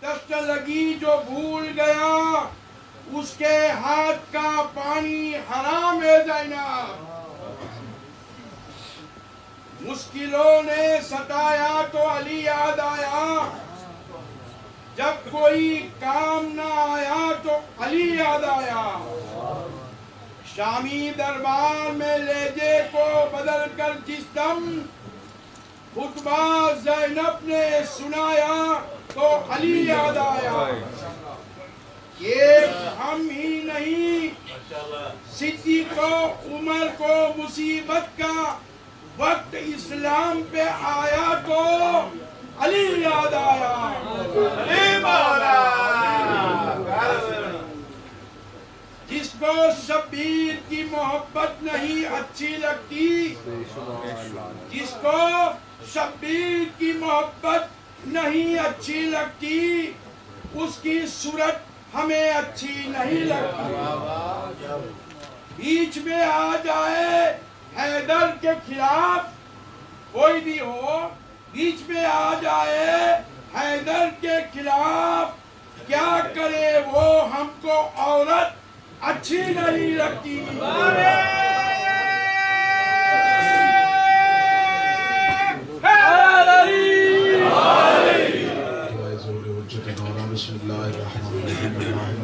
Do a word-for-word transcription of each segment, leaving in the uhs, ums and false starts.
دست لگی جو بھول گیا اس کے ہاتھ کا پانی حرام ہے زینب۔ مشکلوں نے ستایا تو علی یاد آیا، جب کوئی کام نہ آیا تو علی یاد آیا۔ شامی دربار میں لہجے کو بدل کر جس دم خطبہ زینب نے سنایا تو علی یاد آیا۔ یہ ہم ہی نہیں، صدیق کو عمر کو مصیبت کا وقت اسلام پہ آیا تو علی یاد آیا۔ جس کو شبیر کی محبت نہیں اچھی لگتی، جس کو شبیر کی محبت نہیں اچھی لگتی، اس کی صورت ہمیں اچھی نہیں لگتی۔ بیچ میں آ جائے حیدر کے خلاف کوئی بھی ہو، بیچ میں آ جائے حیدر کے خلاف، کیا کرے وہ ہم کو عورت اچھی نہیں لگتی۔ بسم اللہ الرحمن الرحیم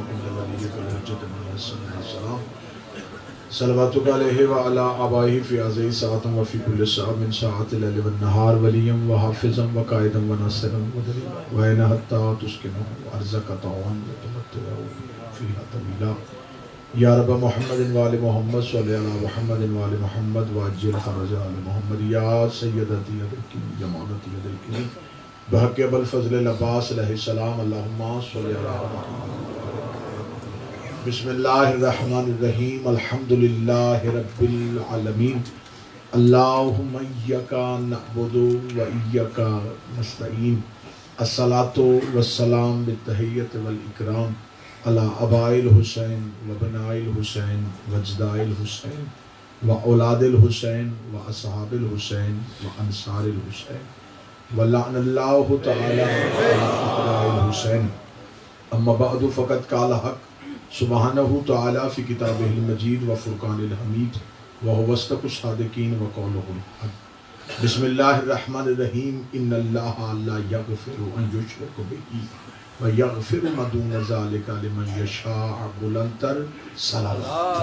صلواتک علیہ وعلا آبائہ فی عزیز ساعتم وفی کل ساعت من ساعت اللیل والنہار ولیم وحافظم وقائدم وناصرم وین حتی تسکنہ ارزق طوعن وتمتعہ فیہا طویلا۔ یا رب محمد وآل محمد صلی علی محمد وآل محمد واجل خرج آل محمد۔ یا سیدتی ادرکی جمالتی ادرکی بحق ابو الفضل العباس علیہ السلام، اللہم صلی علی محمد۔ بسم اللہ الرحمن الرحیم، الحمدللہ رب العالمین، اللہم ایک نعبد و ایک نستعین، الصلاة والسلام بالتحیت والاکرام علی ابائی الحسین و بنائی الحسین و اجدائی الحسین و اولاد الحسین و اصحاب الحسین و انصار الحسین ولعن اللہ تعالی علی اعداء الحسین۔ اما بعد فقد قال حق سبحانہ تعالی فی کتابہ المجید و فرقان الحمید وہو اصدق الصادقین و قولہ الحق۔ بسم اللہ الرحمن الرحیم، ان اللہ لا یغفر ان یشرک بہ و یغفر ما دون ذلک لمن یشاء۔ بلندتر صلوات۔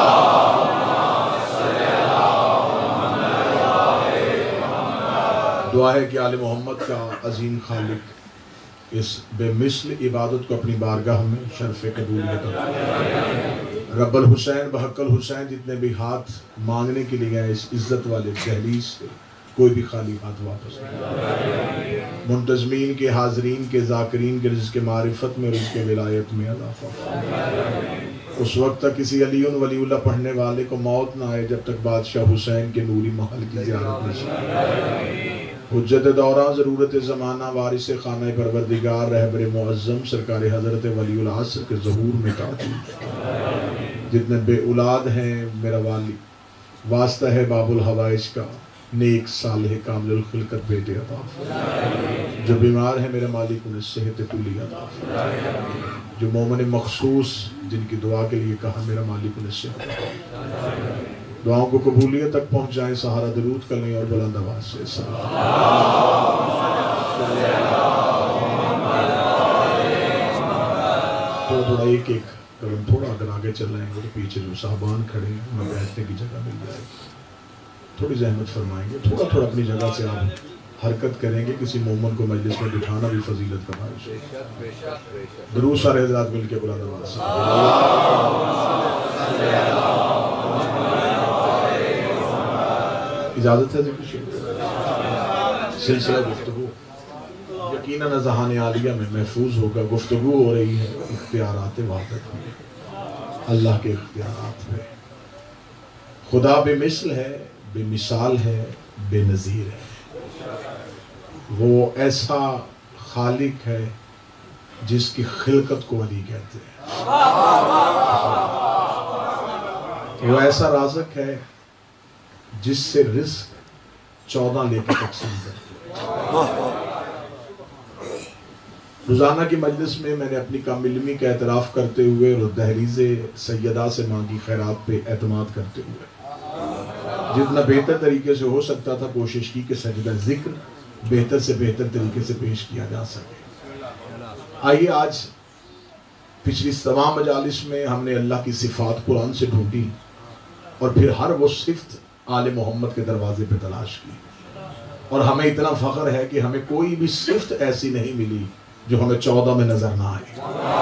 دعا ہے کہ آل محمد کا عظیم خالق اس بے مثل عبادت کو اپنی بارگاہ میں شرف قبولیت عطا فرمائے۔ رب الحسین بحق الحسین جتنے بھی ہاتھ مانگنے کے لیے گئے اس عزت والے دہلیز سے کوئی بھی خالی ہاتھ واپس نہیں۔ منتظمین کے، حاضرین کے، ذاکرین کے رزق معرفت میں اور اس کے ولایت میں عطا فرمائے۔ اس وقت تک کسی علی ولی اللہ پڑھنے والے کو موت نہ آئے جب تک بادشاہ حسین کے نوری محل کی زیارت نصیب۔ حجت دورہ ضرورت زمانہ وارث خانہ پروردگار رہبر معظم سرکار حضرت ولی العصر کے ظہور میں تعطیل۔ جتنے بے اولاد ہیں میرا والی واسطہ ہے باب الحوائج کا، نیک صالح کامل الخلقت بیٹے عطا فرمائے۔ جو بیمار ہیں میرے مالک انہیں صحت کلی عطا فرمائے۔ جو مومن مخصوص جن کی دعا کے لیے کہا میرا مالک انہیں صحت عطا فرمائے۔ دعاؤں کو قبولیت تک پہنچائیں، سہارا درود کر لیں اور بلند آواز سے سلام۔ تو تھوڑا ایک ایک قدم تھوڑا اگر آگے چل رہے ہیں تو پیچھے جو صاحبان کھڑے ہیں انہیں بیٹھنے کی جگہ مل جائے گی، تھوڑی زحمت فرمائیں گے، تھوڑا تھوڑا اپنی جگہ سے آپ حرکت کریں گے، کسی مومن کو مجلس میں بٹھانا بھی فضیلت کا باعث ہے۔ درود سارے حضرات مل کے بلند آواز سے اجازت ہے جی کچھ سلسلہ گفتگو یقیناً اذہان عالیہ میں محفوظ ہوگا۔ گفتگو ہو رہی ہے اختیارات وحدت میں، اللہ کے اختیارات میں۔ خدا بے مثل ہے، بے مثال ہے، بے نظیر ہے۔ وہ ایسا خالق ہے جس کی خلقت کو علی کہتے ہیں۔ وہ ایسا رازق ہے جس سے رزق چودہ لے کے تقسیم کرتے ہیں۔ روزانہ کی مجلس میں میں نے اپنی کم علمی کا اعتراف کرتے ہوئے اور دہلیز سیدہ سے مانگی خیرات پہ اعتماد کرتے ہوئے جتنا بہتر طریقے سے ہو سکتا تھا کوشش کی کہ سجدہ ذکر بہتر سے بہتر طریقے سے پیش کیا جا سکے۔ آئیے آج پچھلی تمام مجالس میں ہم نے اللہ کی صفات قرآن سے ڈھونڈی اور پھر ہر وہ صفت آل محمد کے دروازے پہ تلاش کی، اور ہمیں اتنا فخر ہے کہ ہمیں کوئی بھی صفت ایسی نہیں ملی جو ہمیں چودہ میں نظر نہ آئی۔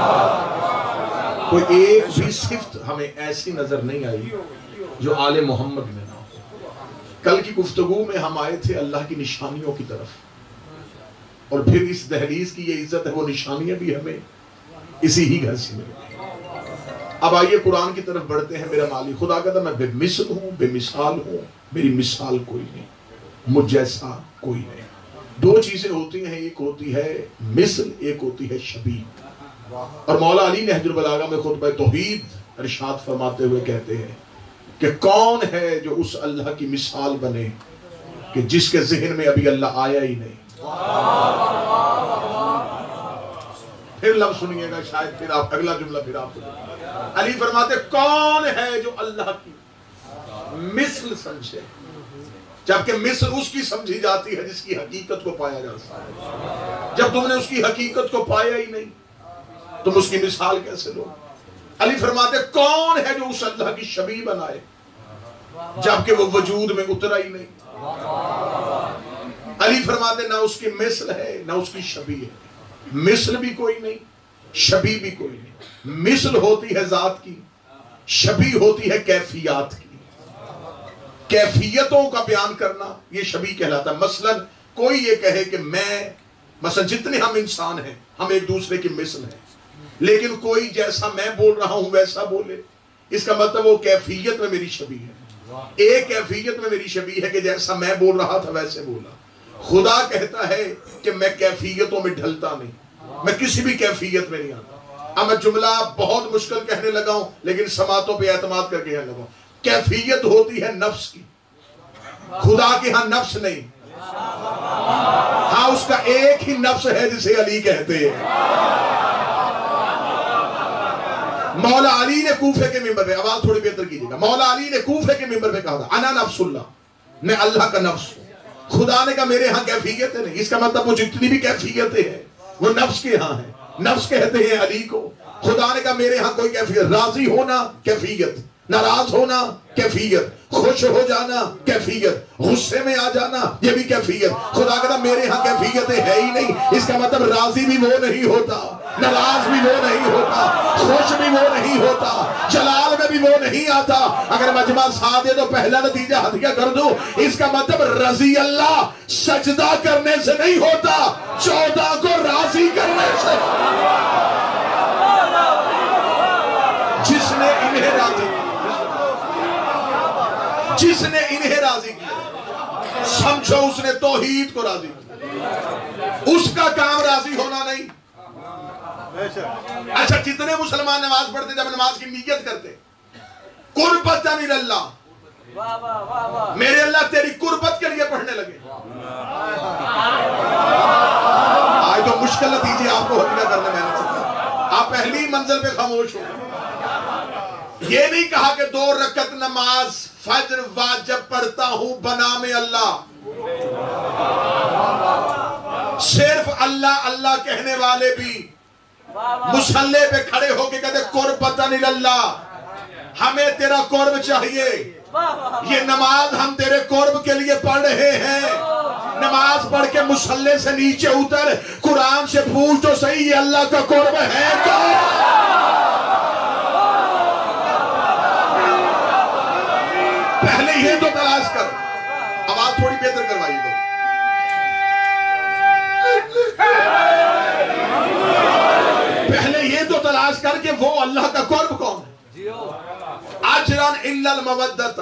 کوئی ایک بھی صفت ہمیں ایسی نظر نہیں آئی جو آل محمد میں نہ ہو۔ کل کی گفتگو میں ہم آئے تھے اللہ کی نشانیوں کی طرف، اور پھر اس دہلیز کی یہ عزت ہے، وہ نشانیاں بھی ہمیں اسی ہی گھر سے ملیں۔ اب آئیے قرآن کی طرف بڑھتے ہیں۔ میرا مالک خدا کہتا میں بے مثل ہوں، بے مثال ہوں، میری مثال کوئی نہیں، مجھ جیسا کوئی نہیں۔ دو چیزیں ہوتی ہیں، ایک ہوتی ہے مثل، ایک ہوتی ہے شبیہ۔ اور مولا علی نہج البلاغہ میں خطبہ توحید ارشاد فرماتے ہوئے کہتے ہیں کہ کون ہے جو اس اللہ کی مثال بنے کہ جس کے ذہن میں ابھی اللہ آیا ہی نہیں۔ پھر لفظ سنیے گا، شاید پھر آپ اگلا جملہ پھر آپ علی فرماتے کون ہے جو اللہ کی مثل سمجھے، جبکہ مثل اس کی سمجھی جاتی ہے جس کی حقیقت کو پایا جاتا ہے۔ جب تم نے اس کی حقیقت کو پایا ہی نہیں تم اس کی مثال کیسے لو؟ علی فرماتے کون ہے جو اس اللہ کی شبیہ بنائے جبکہ وہ وجود میں اترا ہی نہیں۔ علی فرماتے نہ اس کی مثل ہے نہ اس کی شبیہ ہے۔ مثل بھی کوئی نہیں، شبیہ بھی کوئی نہیں۔ مثل ہوتی ہے ذات کی، شبیہ ہوتی ہے کیفیات کی۔ کیفیتوں کا بیان کرنا یہ شبیہ کہلاتا ہے۔ مثلا کوئی یہ کہے کہ میں، مثلا جتنے ہم انسان ہیں ہم ایک دوسرے کی مثل ہیں، لیکن کوئی جیسا میں بول رہا ہوں ویسا بولے، اس کا مطلب وہ کیفیت میں میری شبیہ ہے۔ ایک کیفیت میں میری شبیہ ہے کہ جیسا میں بول رہا تھا ویسے بولا۔ خدا کہتا ہے کہ میں کیفیتوں میں ڈھلتا نہیں، میں کسی بھی کیفیت میں نہیں آتا۔ اب میں جملہ بہت مشکل کہنے لگا ہوں لیکن سماعتوں پہ اعتماد کر کے کہنے لگا ہوں۔ کیفیت ہوتی ہے نفس کی، خدا کے ہاں نفس نہیں، ہاں اس کا ایک ہی نفس ہے جسے علی کہتے ہیں۔ مولا علی نے کوفے کے ممبر پہ، آواز تھوڑی بہتر کیجیے گا، مولا علی نے کوفے کے ممبر پہ کہا تھا انا نفس اللہ، میں اللہ کا نفس ہوں۔ خدا نے کہا میرے ہاں کیفیت نہیں، اس کا مطلب وہ جتنی بھی کیفیتیں ہیں وہ نفس کے ہاں ہیں، نفس کہتے ہیں علی کو۔ خدا نے کہا میرے ہاں کوئی کیفیت، راضی ہونا کیفیت، ناراض ہونا کیفیت، خوش ہو جانا کیفیت، غصے میں آ جانا یہ بھی کیفیت۔ خدا کہتا میرے ہاں کیفیتیں ہے ہی نہیں، اس کا مطلب راضی بھی وہ نہیں ہوتا، ناراض بھی وہ نہیں ہوتا، خوش بھی وہ نہیں ہوتا، جلال میں بھی وہ نہیں آتا۔ اگر مجمع ساتھ دے تو پہلا نتیجہ ہدیہ کر دوں، اس کا مطلب رضی اللہ سجدہ کرنے سے نہیں ہوتا، چودہ کو راضی کرنے سے۔ جس نے انہیں راضی جس نے انہیں راضی کیا سمجھو اس نے توحید کو راضی کیا۔ اس کا کام راضی ہونا نہیں۔ اچھا جتنے مسلمان نماز پڑھتے جب نماز کی نیت کرتے قربتاً اللہ، میرے اللہ تیری قربت کے لیے پڑھنے لگے، آج تو مشکل نتیجے آپ کو حقیقت کرنے میں نے سکتا، آپ پہلی منزل پہ خاموش ہو۔ یہ نہیں کہا کہ دو رکعت نماز فجر واجب پڑھتا ہوں بنام اللہ، صرف اللہ اللہ کہنے والے بھی مصلی پہ کھڑے ہو کے کہتے قربتاً اللہ، ہمیں تیرا قرب چاہیے، یہ نماز ہم تیرے قرب کے لیے پڑھ رہے ہیں۔ نماز پڑھ کے مصلی سے نیچے اتر، قرآن سے پوچھ تو صحیح یہ اللہ کا قرب ہے کیا؟ پہلے یہ تو تلاش کر، آواز تھوڑی بہتر کروائی دو۔ پہلے یہ تو تلاش کر کہ وہ اللہ کا قرب کون ہے۔ اجرن الا المودۃ،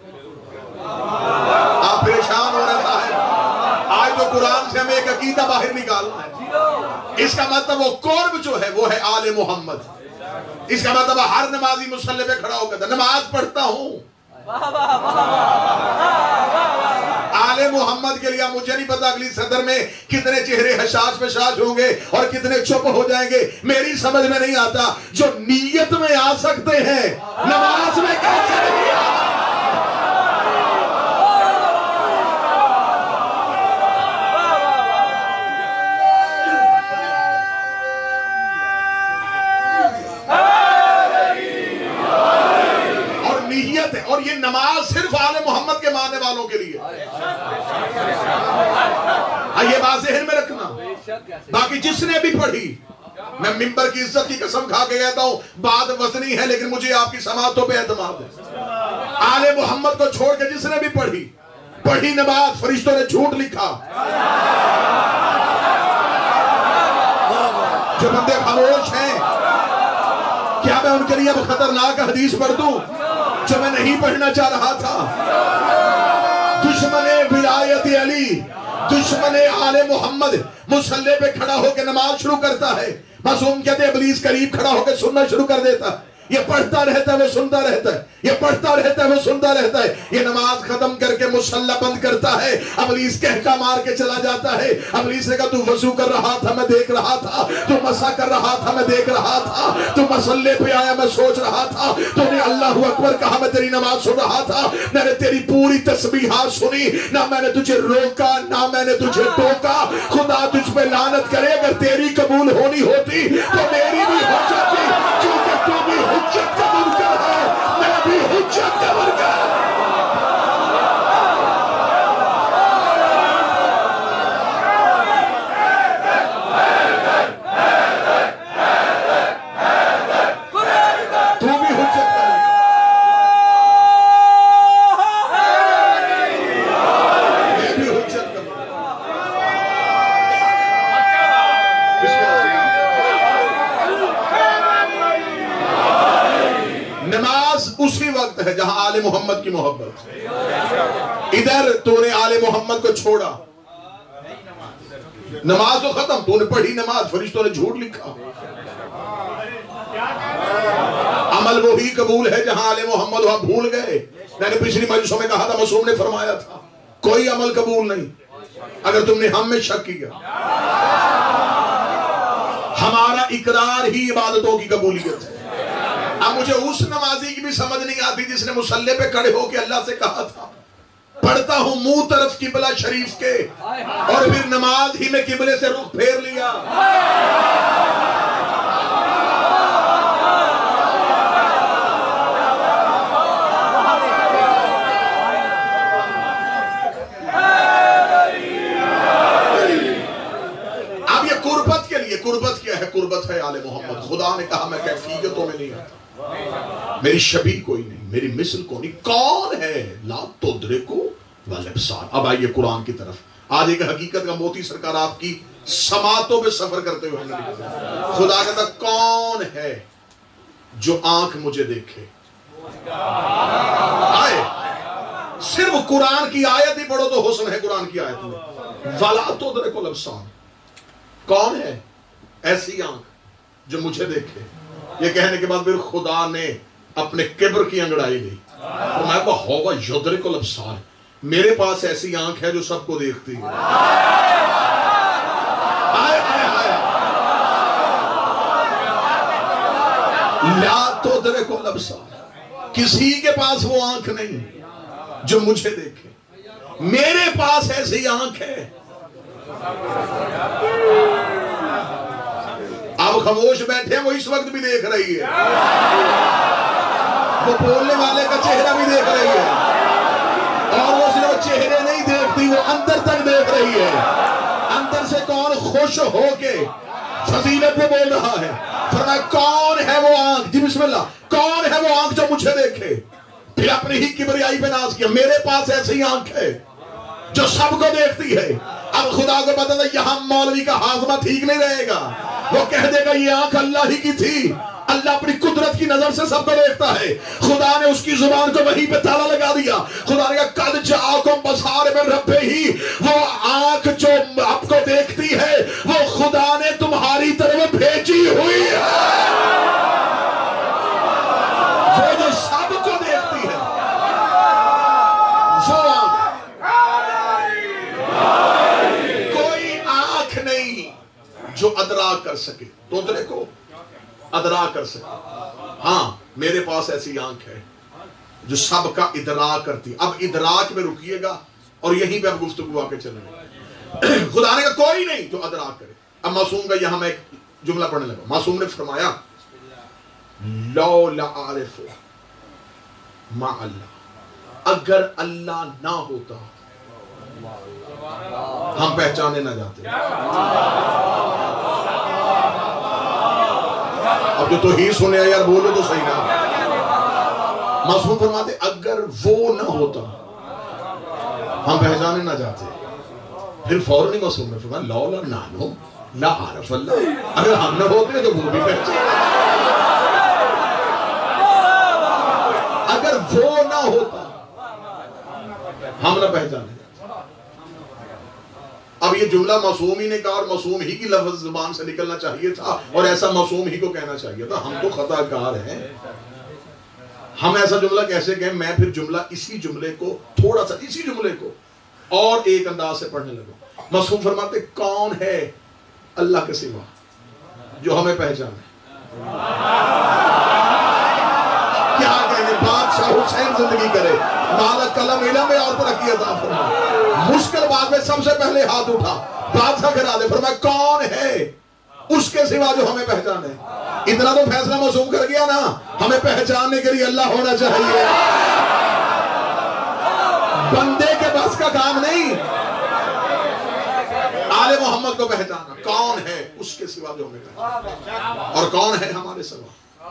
آپ پریشان ہو رہا ہے آج تو قرآن سے ہمیں ایک عقیدہ باہر نکالنا ہے۔ اس کا مطلب وہ قرب جو ہے وہ ہے آل محمد۔ اس کا مطلب ہر نمازی مصلی پہ کھڑا ہو کر نماز پڑھتا ہوں، آل محمد کے لیے مجھے نہیں پتا اگلی صدر میں کتنے چہرے حشاش پشاش ہوں گے اور کتنے چپ ہو جائیں گے، میری سمجھ میں نہیں آتا. جو نیت میں آ سکتے ہیں نماز میں کیسے نہیں آ سکتے؟ اور یہ نماز صرف آل محمد کے ماننے والوں کے لیے. یہ بات ذہن میں رکھنا. باقی جس نے بھی پڑھی، میں ممبر کی عزت کی قسم کھا کے کہتا ہوں، بات وزنی ہے لیکن مجھے آپ کی سماعتوں پہ اعتماد ہے. آل محمد کو چھوڑ کے جس نے بھی پڑھی پڑھی نماز، فرشتوں نے جھوٹ لکھا. جو بندے خاموش ہیں، کیا میں ان کے لیے اب خطرناک حدیث پڑھ دوں جو میں نہیں پڑھنا چاہ رہا تھا؟ دشمن ولایت علی، دشمن آل محمد مصلی پہ کھڑا ہو کے نماز شروع کرتا ہے، معصوم کہتے ہیں ابلیس قریب کھڑا ہو کے سننا شروع کر دیتا ہے. یہ پڑھتا رہتا ہے وہ سنتا رہتا ہے، یہ پڑھتا رہتا ہے وہ سنتا رہتا ہے. یہ نماز ختم کر کے مصلی بند کرتا ہے، ابلیس کہکا مار کے چلا جاتا ہے. ابلیس نے کہا تو وضو کر رہا تھا میں دیکھ رہا تھا، تو مسح کر رہا تھا میں دیکھ رہا تھا، تو مصلی پہ آیا میں سوچ رہا تھا، تو نے اللہ اکبر کہا میں تیری نماز سن رہا تھا، میں نے تیری پوری تسبیحات سنی، نہ میں نے تجھے روکا نہ میں نے تجھے ٹوکا. خدا تجھ پہ لعنت کرے، اگر تیری قبول ہونی ہوتی تو میری بھی ہو جاتی، کیونکہ تو بھی حجت کا منکر ہے، میں بھی حجت کا منکر. تو بھی حجت کا میں بھی حجت کا نماز اسی وقت ہے جہاں آل محمد کی محبت. ادھر تو نے آل محمد کو چھوڑا، نماز تو ختم، تو نے پڑھی نماز، فرشتوں نے جھوٹ لکھا. عمل وہی قبول ہے جہاں آل محمد وہاں بھول گئے. میں نے پچھلی مجلسوں میں کہا تھا، معصوم نے فرمایا تھا کوئی عمل قبول نہیں اگر تم نے ہم میں شک کیا. ہمارا اقرار ہی عبادتوں کی قبولیت ہے. اب مجھے اس نمازی کی بھی سمجھ نہیں آتی جس نے مصلی پہ کھڑے ہو کے اللہ سے کہا تھا پڑھتا ہوں منہ طرف قبلہ شریف کے، اور پھر نماز ہی میں قبلے سے رخ پھیر لیا. اب یہ قربت کے لیے، قربت کیا ہے؟ قربت ہے آل محمد. خدا نے کہا میں کیفیتوں میں نہیں آتا، میری شبیہ کوئی نہیں، میری مثل کو نہیں. کون ہے؟ لا تدرکو والابصار. اب آئیے قرآن کی طرف. آج ایک حقیقت کا موتی سرکار آپ کی سماعتوں پہ سفر کرتے ہوئے ہمیں خدا کہتا کون ہے جو آنکھ مجھے دیکھے. آئے صرف قرآن کی آیت ہی پڑھو تو حسن ہے قرآن کی آیت میں. وَلَا تُدْرِكُ الْأَبْصَارَ. کون ہے ایسی آنکھ جو مجھے دیکھے؟ یہ کہنے کے بعد پھر خدا نے اپنے کبر کی انگڑائی لی. فرمایا وَهُوَ يُدْرِكُ الْأَبْصَارَ. میرے پاس ایسی آنکھ ہے جو سب کو دیکھتی ہے. آئے آئے آئے لا تُدْرِكُ الْأَبْصَارَ. کسی کے پاس وہ آنکھ نہیں جو مجھے دیکھے. میرے پاس ایسی آنکھ ہے. آپ خاموش بیٹھے وہ اس وقت بھی دیکھ رہی ہے، وہ بولنے والے کا چہرہ بھی دیکھ رہی ہے، اور وہ صرف چہرے نہیں دیکھتی، وہ اندر تک دیکھ رہی ہے. اندر سے کون خوش ہو کے فضیلت میں بول رہا ہے. فرمایا کون ہے وہ آنکھ، جی بسم اللہ، کون ہے وہ آنکھ جو مجھے دیکھے؟ پھر اپنی ہی کبریائی پہ ناز کیا. میرے پاس ایسی آنکھ ہے جو سب کو دیکھتی ہے. اب خدا کو پتا تھا یہاں مولوی کا ہاضمہ ٹھیک نہیں رہے گا، وہ کہہ دے گا یہ آنکھ اللہ ہی کی تھی. اللہ اپنی قدرت کی نظر سے سب کو دیکھتا ہے. خدا نے اس کی زبان کو وہیں پہ تالا لگا دیا. خدا نے کہا قد جاءکم بصائر من ربہ. وہ آنکھ جو آپ کو دیکھتی ہے وہ خدا نے تمہاری طرف بھیجی ہوئی ہے. وہ جو سب کو دیکھتی ہے وہ آنکھ. جو ادراک کر سکے، توتلے کو ادراک کر سکے. ہاں میرے پاس ایسی آنکھ ہے جو سب کا ادراک کرتی. اب ادراک میں رکیے گا اور یہیں پہ اب گفتگو آ کے چلیں گے. خدا نے کہا کوئی نہیں جو ادراک کرے. اب معصوم کا یہاں میں ایک جملہ پڑھنے لگا. معصوم نے فرمایا لو لعارف ما اللہ، اگر اللہ نہ ہوتا ہم پہچانے نہ جاتے. اب جو تو ہی سنے یار بولو تو صحیح نہ. معصوم فرماتے اگر وہ نہ ہوتا ہم پہچانے نہ جاتے. پھر فوراً ہی معصوم نے فرمایا لولا نحنو لا عارف اللہ، اگر ہم نہ ہوتے تو وہ بھی پہچانے. اگر وہ نہ ہوتا ہم نہ پہچانے. اب یہ جملہ معصوم ہی نے کہا اور معصوم ہی کی لفظ زبان سے نکلنا چاہیے تھا اور ایسا معصوم ہی کو کہنا چاہیے تھا. ہم تو خطا کار ہیں. ہم ایسا جملہ کیسے کہیں؟ میں پھر جملہ اسی جملے کو تھوڑا سا اسی جملے کو اور ایک انداز سے پڑھنے لگا. معصوم فرماتے کون ہے اللہ کے سوا جو ہمیں پہچانے. کیا کہنے بادشاہ حسین زندگی کرے، مالک قلم علم میں اور ترقی عطا فرمائے. مشکل بات میں سب سے پہلے ہاتھ اٹھا بادشاہ کرا دے. فرمایا کون ہے اس کے سوا جو ہمیں پہچانے. اتنا تو فیصلہ معصوم کر گیا نا، ہمیں پہچاننے کے لیے اللہ ہونا چاہیے. بندے کے بس کا کام نہیں، آل محمد کو پہچانا. کون ہے اس کے سوا جو ہمیں پہچانا، اور کون ہے ہمارے سوا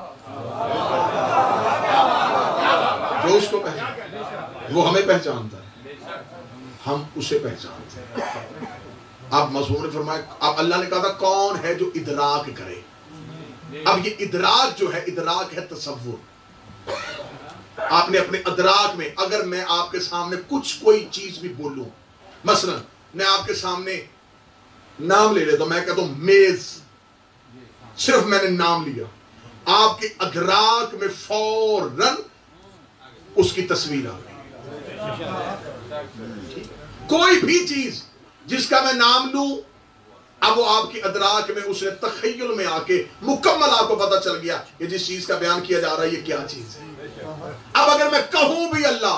جو اس کو پہچانا. وہ ہمیں پہچانتا ہے، ہم اسے پہچانتے ہیں. اب معصوم نے فرمایا، اب اللہ نے کہا تھا کون ہے جو ادراک کرے. اب یہ ادراک جو ہے، ادراک ہے تصور. آپ نے اپنے ادراک میں، اگر میں آپ کے سامنے کچھ کوئی چیز بھی بولوں، مثلا میں آپ کے سامنے نام لے لیتا ہوں، میں کہتا ہوں میز، صرف میں نے نام لیا، آپ کے ادراک میں فوراً اس کی تصویر آ گئی. کوئی بھی چیز جس کا میں نام لوں، اب وہ آپ کی ادراک میں، اس نے تخیل میں آ کے مکمل آپ کو پتہ چل گیا کہ جس چیز کا بیان کیا جا رہا ہے یہ کیا چیز ہے. اب اگر میں کہوں بھی اللہ،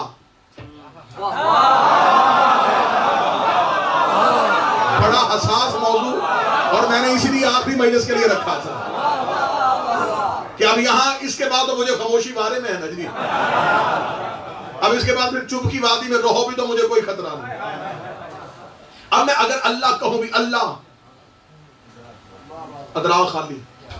بڑا حساس موضوع اور میں نے اسی لیے آخری مجلس کے لیے رکھا تھا کہ اب یہاں اس کے بعد تو مجھے خاموشی بارے میں ہے نا جی. اب اس کے بعد پھر چپ کی وادی میں رہو بھی تو مجھے کوئی خطرہ نہیں. اب میں اگر اللہ کہوں بھی اللہ، ادراک خالی،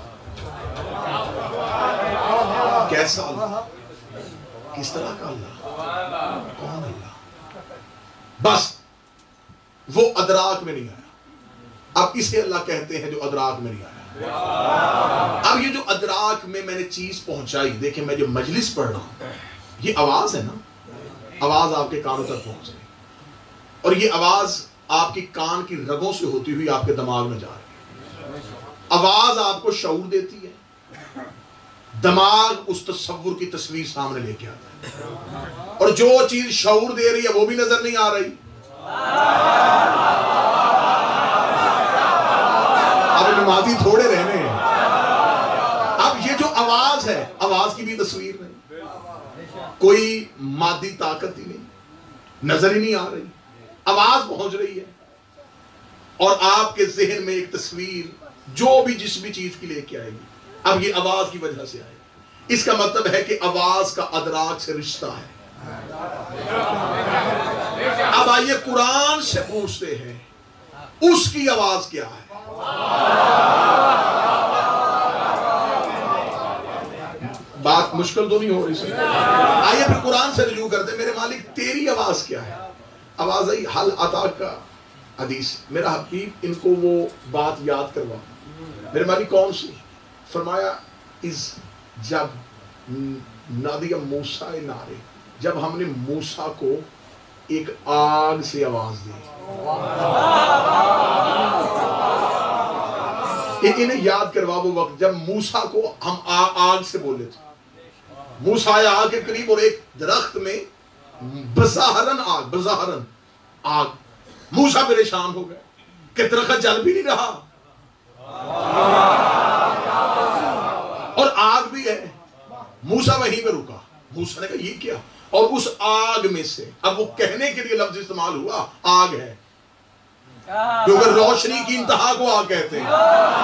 کیسا اللہ، کس طرح کا اللہ، کون اللہ، بس وہ ادراک میں نہیں آیا. اب اسے اللہ کہتے ہیں جو ادراک میں نہیں آیا. اب یہ جو ادراک میں میں نے چیز پہنچائی، دیکھیں میں جو مجلس پڑھ رہا ہوں، یہ آواز ہے نا، آواز آپ کے کانوں تک پہنچ رہی، اور یہ آواز آپ کی کان کی رگوں سے ہوتی ہوئی آپ کے دماغ میں جا رہی ہے. آواز آپ کو شعور دیتی ہے، دماغ اس تصور کی تصویر سامنے لے کے آتا ہے، اور جو چیز شعور دے رہی ہے وہ بھی نظر نہیں آ رہی. اب نمازی تھوڑے رہنے ہیں. اب یہ جو آواز ہے، آواز کی بھی تصویر نہیں، کوئی مادی طاقت ہی نہیں، نظر ہی نہیں آ رہی. آواز پہنچ رہی ہے اور آپ کے ذہن میں ایک تصویر جو بھی جس بھی چیز کی لے کے آئے گی. اب یہ آواز کی وجہ سے آئے گی. اس کا مطلب ہے کہ آواز کا ادراک سے رشتہ ہے. اب آئیے قرآن سے پوچھتے ہیں اس کی آواز کیا ہے. بات مشکل تو نہیں ہو رہی. آئیے پھر قرآن سے رجوع کرتے ہیں، میرے مالک تیری آواز کیا ہے. آواز آئی حل عطا کا حدیث، میرا حبیب ان کو وہ بات یاد کروا. میرے مالک کون سی؟ فرمایا از جب نادی موسیٰ نارے، جب ہم نے موسیٰ کو ایک آگ سے آواز دی. انہیں یاد کروا وہ وقت جب موسیٰ کو ہم آگ سے بولے تھے. موسیٰ آیا آگ کے قریب اور ایک درخت میں بظاہراً آگ، بظاہراً آگ. موسیٰ پریشان ہو گئے کہ درخت جل بھی نہیں رہا اور آگ بھی ہے. موسیٰ وہیں پہ رکا. موسیٰ نے کہا یہ کیا؟ اور اس آگ میں سے, اب وہ کہنے کے لیے لفظ استعمال ہوا آگ ہے, کیونکہ روشنی کی انتہا کو آگ کہتے ہیں.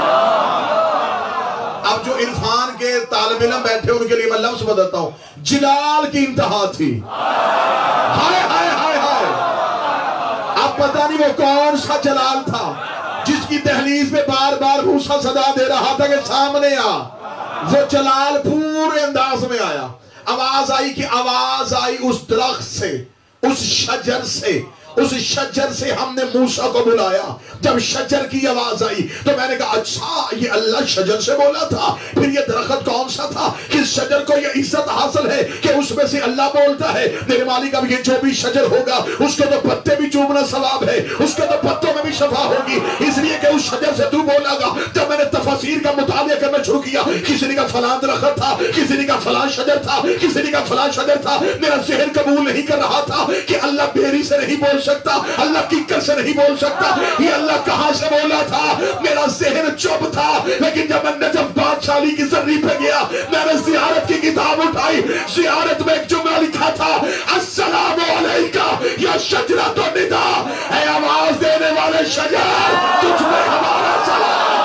اب جو عرفان کے طالب علم بیٹھے ان کے لیے میں لفظ بدلتا ہوں, جلال کی انتہا تھی. ہائے ہائے ہائے ہائے. اب پتہ نہیں وہ کون سا جلال تھا جس کی دہلیز پہ بار بار موسیٰ صدا دے رہا تھا کہ سامنے آ. وہ جلال پورے انداز میں آیا. آواز آئی کہ آواز آئی اس درخت سے, اس شجر سے, اس شجر سے ہم نے موسیٰ کو بلایا. جب شجر کی آواز آئی تو میں نے کہا اچھا یہ اللہ شجر سے بولا تھا. پھر یہ درخت کون سا تھا کہ شجر کو یہ عزت حاصل ہے کہ اس میں سے اللہ بولتا ہے میرے مالک اب یہ جو بھی شجر ہوگا اس کے تو پتے بھی چومنا ثواب ہے, اس کے تو پتوں میں بھی شفا ہوگی, اس لیے کہ اس شجر سے تو بولا گا. جب میں نے تفاسیر کا مطالعہ کرنا شروع کیا, کسی نے کہا فلاں درخت تھا, کسی نے کہا فلاں شجر تھا, کسی نے کہا فلاں شجر تھا. میرا ذہن قبول نہیں کر رہا تھا کہ اللہ بیری سے نہیں بول سکتا, اللہ کیکر سے نہیں بول سکتا, یہ اللہ کہاں سے بولا تھا. میرا ذہن چپ تھا. لیکن جب میں نجف بادشاہی کی زری پہ گیا, میں نے زیارت کی کتاب اٹھائی. زیارت میں ایک جملہ لکھا تھا السلام علیکہ یا شجرۃ النداء, اے آواز دینے والے شجر تجھ میں ہمارا سلام.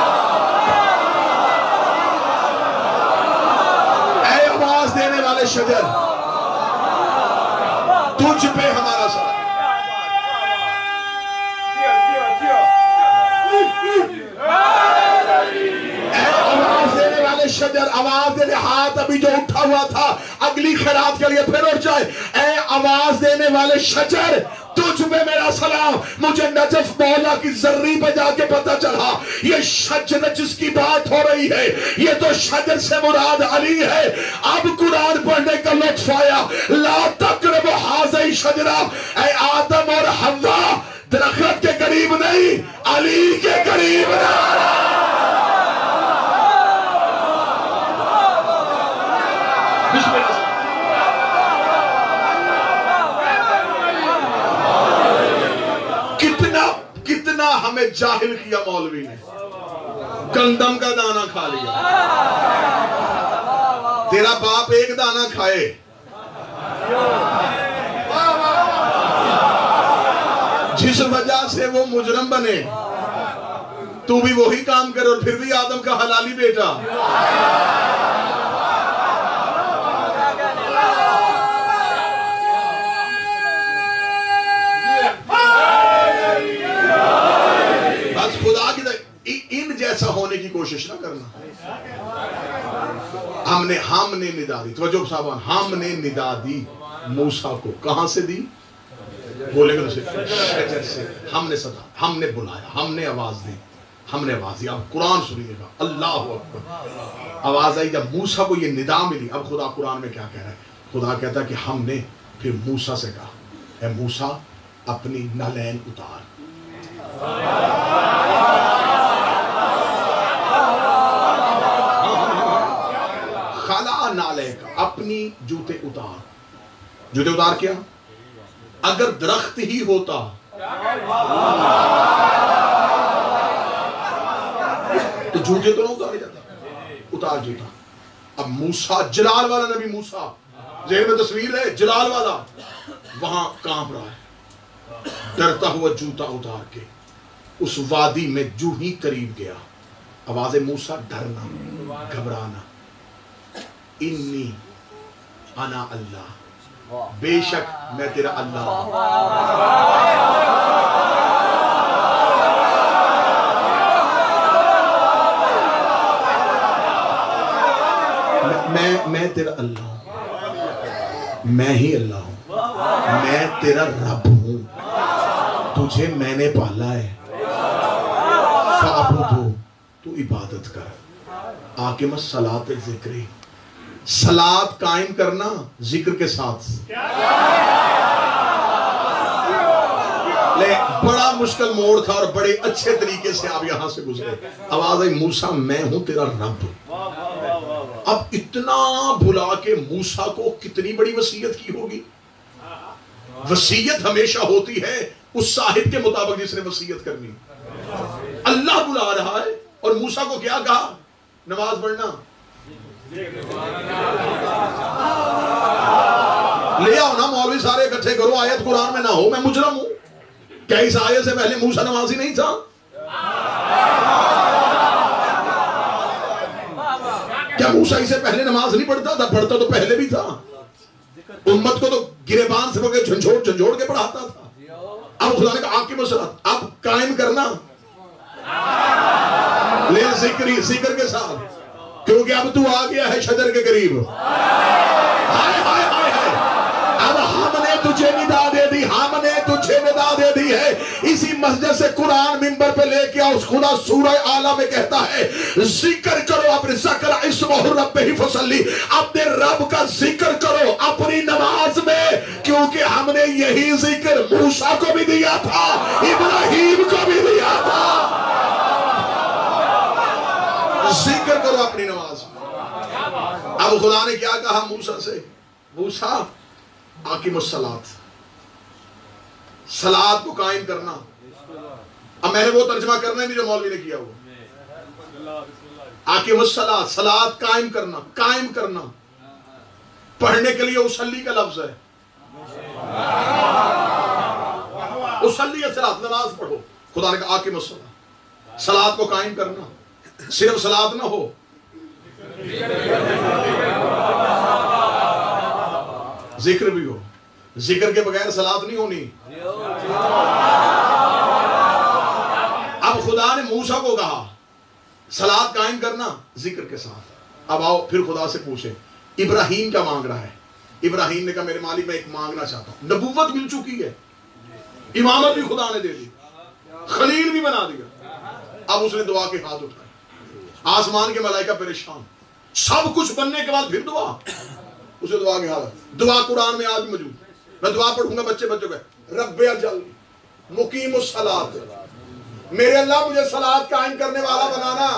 اے آواز دینے والے شجر تجھ پہ ہمارا سلام. شجر آواز دینے, ہاتھ ابھی جو اٹھا ہوا تھا اگلی خیرات کے لیے پھر اٹھ جائے. اے آواز دینے والے شجر تجھ میں میرا سلام. مجھے نجف مولا کی زری پہ جا کے پتہ چلا یہ شجر جس کی بات ہو رہی ہے یہ تو شجر سے مراد علی ہے. اب قرآن پڑھنے کا لطف آیا. لا تقربوا هذه الشجرة, اے آدم اور حوا درخت کے قریب نہیں, علی کے قریب نہ. کتنا کتنا ہمیں جاہل کیا مولوی نے, گندم کا دانہ کھا لیا. تیرا باپ ایک دانہ کھائے, جس وجہ سے وہ مجرم بنے, تو بھی وہی کام کرے اور پھر بھی آدم کا حلالی بیٹا. خدا کی ان جیسا ہونے کی کوشش نہ کرنا. ہم نے ہم نے ندا دی, توجہ صاحبان, ہم نے ندا دی موسیٰ کو. کہاں سے دی؟ بولے گا شجر سے. ہم نے صدا, ہم نے بلایا, ہم نے آواز دی, ہم نے آواز دی. اب قرآن سنیے گا, اللہ اکبر. آواز آئی جب موسیٰ کو یہ ندا ملی. اب خدا قرآن میں کیا کہہ رہا ہے؟ خدا کہتا ہے کہ ہم نے پھر موسیٰ سے کہا اے موسیٰ اپنی نالین اتار. خلا نالے کا, اپنی جوتے اتار. جوتے اتار کیا؟ اگر درخت ہی ہوتا تو جوتے تو نہ اتارے جاتا. اتار جوتا. اب موسیٰ جلال والا نبی موسیٰ, ذہن میں تصویر ہے جلال والا, وہاں کانپ رہا ہے, ڈرتا ہوا جوتا اتار کے اس وادی میں جو ہی قریب گیا. آواز موسیٰ ڈرنا, گھبرانا. انی انا اللہ, بے شک میں تیرا اللہ ہوں. میں میں تیرا اللہ ہوں, میں ہی اللہ ہوں, میں تیرا رب ہوں, تجھے میں نے پالا ہے. فعبدو, تو عبادت کر. آقم الصلاۃ ذکری, صلاۃ قائم کرنا ذکر کے ساتھ. لے بڑا مشکل موڑ تھا اور بڑے اچھے طریقے سے آپ یہاں سے گزرے. آواز آئی موسیٰ میں ہوں تیرا رب. اب اتنا بھلا کے موسیٰ کو کتنی بڑی وصیت کی ہوگی. وصیت ہمیشہ ہوتی ہے اس صاحب کے مطابق جس نے وصیت کرنی. اللہ بلا رہا ہے اور موسیٰ کو کیا کہا نماز پڑھنا؟ لے آؤ نا مولوی سارے اکٹھے کرو، آیت قرآن میں نہ ہو، میں مجرم ہوں کیا؟ اس آیت سے پہلے موسیٰ نمازی نہیں تھا؟ کیا موسیٰ اسے پہلے نماز نہیں پڑھتا تھا؟ پڑھتا تو پہلے بھی تھا، امت کو تو گریبان سے پکڑ جھنجھوڑ جھنجھوڑ کے پڑھاتا تھا۔ اب خدا نے کہا آپ کی مسلط اب قائم کرنا لے ذکری ذکر کے ساتھ، کیونکہ اب تو آ گیا ہے شجر کے قریب۔ ہائے ہائے ہائے ہائے، اب ہم نے تجھے ندا دے دی، ہم نے تجھے ندا دے دی ہے۔ اسی مسجد سے قرآن منبر پہ لے کے اس خدا سورہ اعلیٰ میں کہتا ہے ذکر کرو اپنے ذکر اسمہ ربہ فصلی، اپنے رب کا ذکر کرو اپنی نماز میں، کیونکہ ہم نے یہی ذکر موسیٰ کو بھی دیا تھا، ابراہیم کو بھی دیا تھا۔ ذکر کرو اپنی نماز میں۔ اب خدا نے کیا کہا موسیٰ سے؟ موسیٰ اقیم الصلاۃ، صلاۃ کو قائم کرنا۔ اب میں نے وہ ترجمہ کرنا بھی جو مولوی نے کیا ہوا، اقیم الصلاۃ، صلاۃ قائم کرنا، قائم کرنا۔ پڑھنے کے لیے اصلی کا لفظ ہے، اصلی صلاۃ، نماز پڑھو۔ خدا نے کہا اقیم الصلاۃ، صلاۃ کو قائم کرنا۔ صرف صلاۃ نہ ہو، ذکر بھی ہو، ذکر کے بغیر صلاۃ نہیں ہونی۔ اب خدا نے موسیٰ کو کہا صلاۃ قائم کرنا ذکر کے ساتھ۔ اب آؤ پھر خدا سے پوچھیں ابراہیم کیا مانگ رہا ہے؟ ابراہیم نے کہا میرے مالک میں ایک مانگنا چاہتا ہوں، نبوت مل چکی ہے، امامت بھی خدا نے دے دی، خلیل بھی بنا دیا۔ اب اس نے دعا کے ہاتھ اٹھائے، آسمان کے ملائکہ پریشان، سب کچھ بننے کے بعد پھر دعا، اسے دعا کے حالت۔ دعا قرآن میں آج بھی موجود، میں دعا پڑھوں گا بچے بچوں کا، رب اجل مقیم الصلاۃ، میرے اللہ مجھے صلاۃ قائم کرنے والا بنانا۔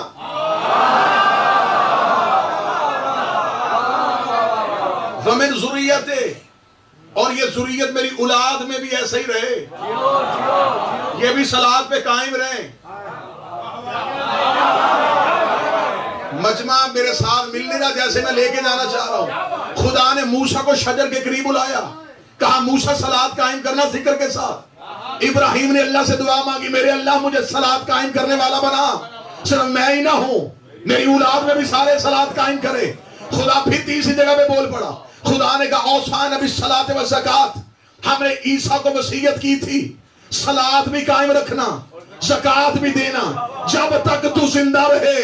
ومن ذریتے، اور یہ ذریت میری اولاد میں بھی ایسا ہی رہے، یہ بھی صلاۃ پہ قائم رہے۔ مجمع میرے ساتھ مل نہیں رہا جیسے میں لے کے جانا چاہ رہا ہوں۔ خدا نے موسیٰ کو شجر کے قریب بلایا، کہا موسیٰ صلاۃ قائم کرنا ذکر کے ساتھ۔ ابراہیم نے اللہ سے دعا مانگی، میرے اللہ مجھے صلاۃ قائم کرنے والا بنا، صرف میں ہی نہ ہوں، میری اولاد میں بھی سارے صلاۃ قائم کرے۔ خدا پھر تیسری جگہ پہ بول پڑا، خدا نے کہا اوصانا بالصلاۃ والزکوٰۃ، ہم نے عیسیٰ کو وصیت کی تھی صلاۃ بھی قائم رکھنا، زکوٰۃ بھی دینا جب تک تو زندہ رہے۔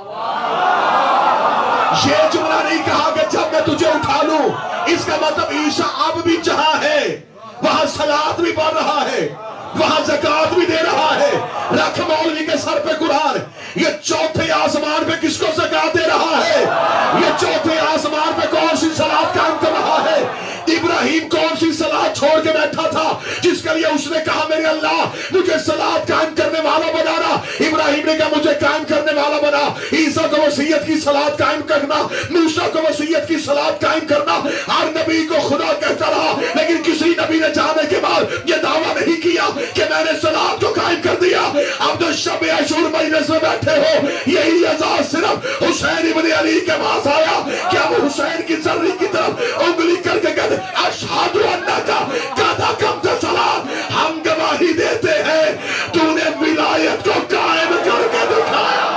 یہ جملہ نہیں کہا کہ جب میں تجھے اٹھا لوں، اس کا مطلب عیسیٰ اب بھی جہاں ہے وہاں صلاۃ بھی پڑھ رہا ہے، وہاں زکوٰۃ بھی دے رہا ہے۔ رکھ مولوی کے سر پہ قرآن، یہ چوتھے آسمان پہ کس کو زکوٰۃ دے رہا ہے؟ یہ چوتھے آسمان پہ کون سی صلاۃ قائم کر رہا ہے؟ ابراہیم کون سی صلاۃ چھوڑ کے بیٹھا تھا جس کے لیے اس نے کہا میرے اللہ مجھے صلاۃ قائم کرنے والا بنانا؟ ابراہیم نے کہا مجھے قائم کرنے والا بنا۔ عیسیٰ کو وصیت کی صلاۃ قائم کرنا، موسیٰ کو وصیت کی صلاۃ قائم کرنا، ہر نبی کو خدا کہتا رہا، لیکن کسی نبی نے جانے کے بعد یہ دعویٰ نہیں کیا کہ میں نے صلاۃ کو قائم کر دیا۔ اب جو شب عاشور مجلس میں بیٹھے ہو، یہی اعزاز صرف حسین ابن علی کے پاس آیا کہ اب حسین کی ذری کی طرف انگلی کر کے کہتے اشہد انک قد اقمت الصلاۃ، ہم گواہی دیتے ہیں تو نے ولایت کو قائم کر کے دکھایا۔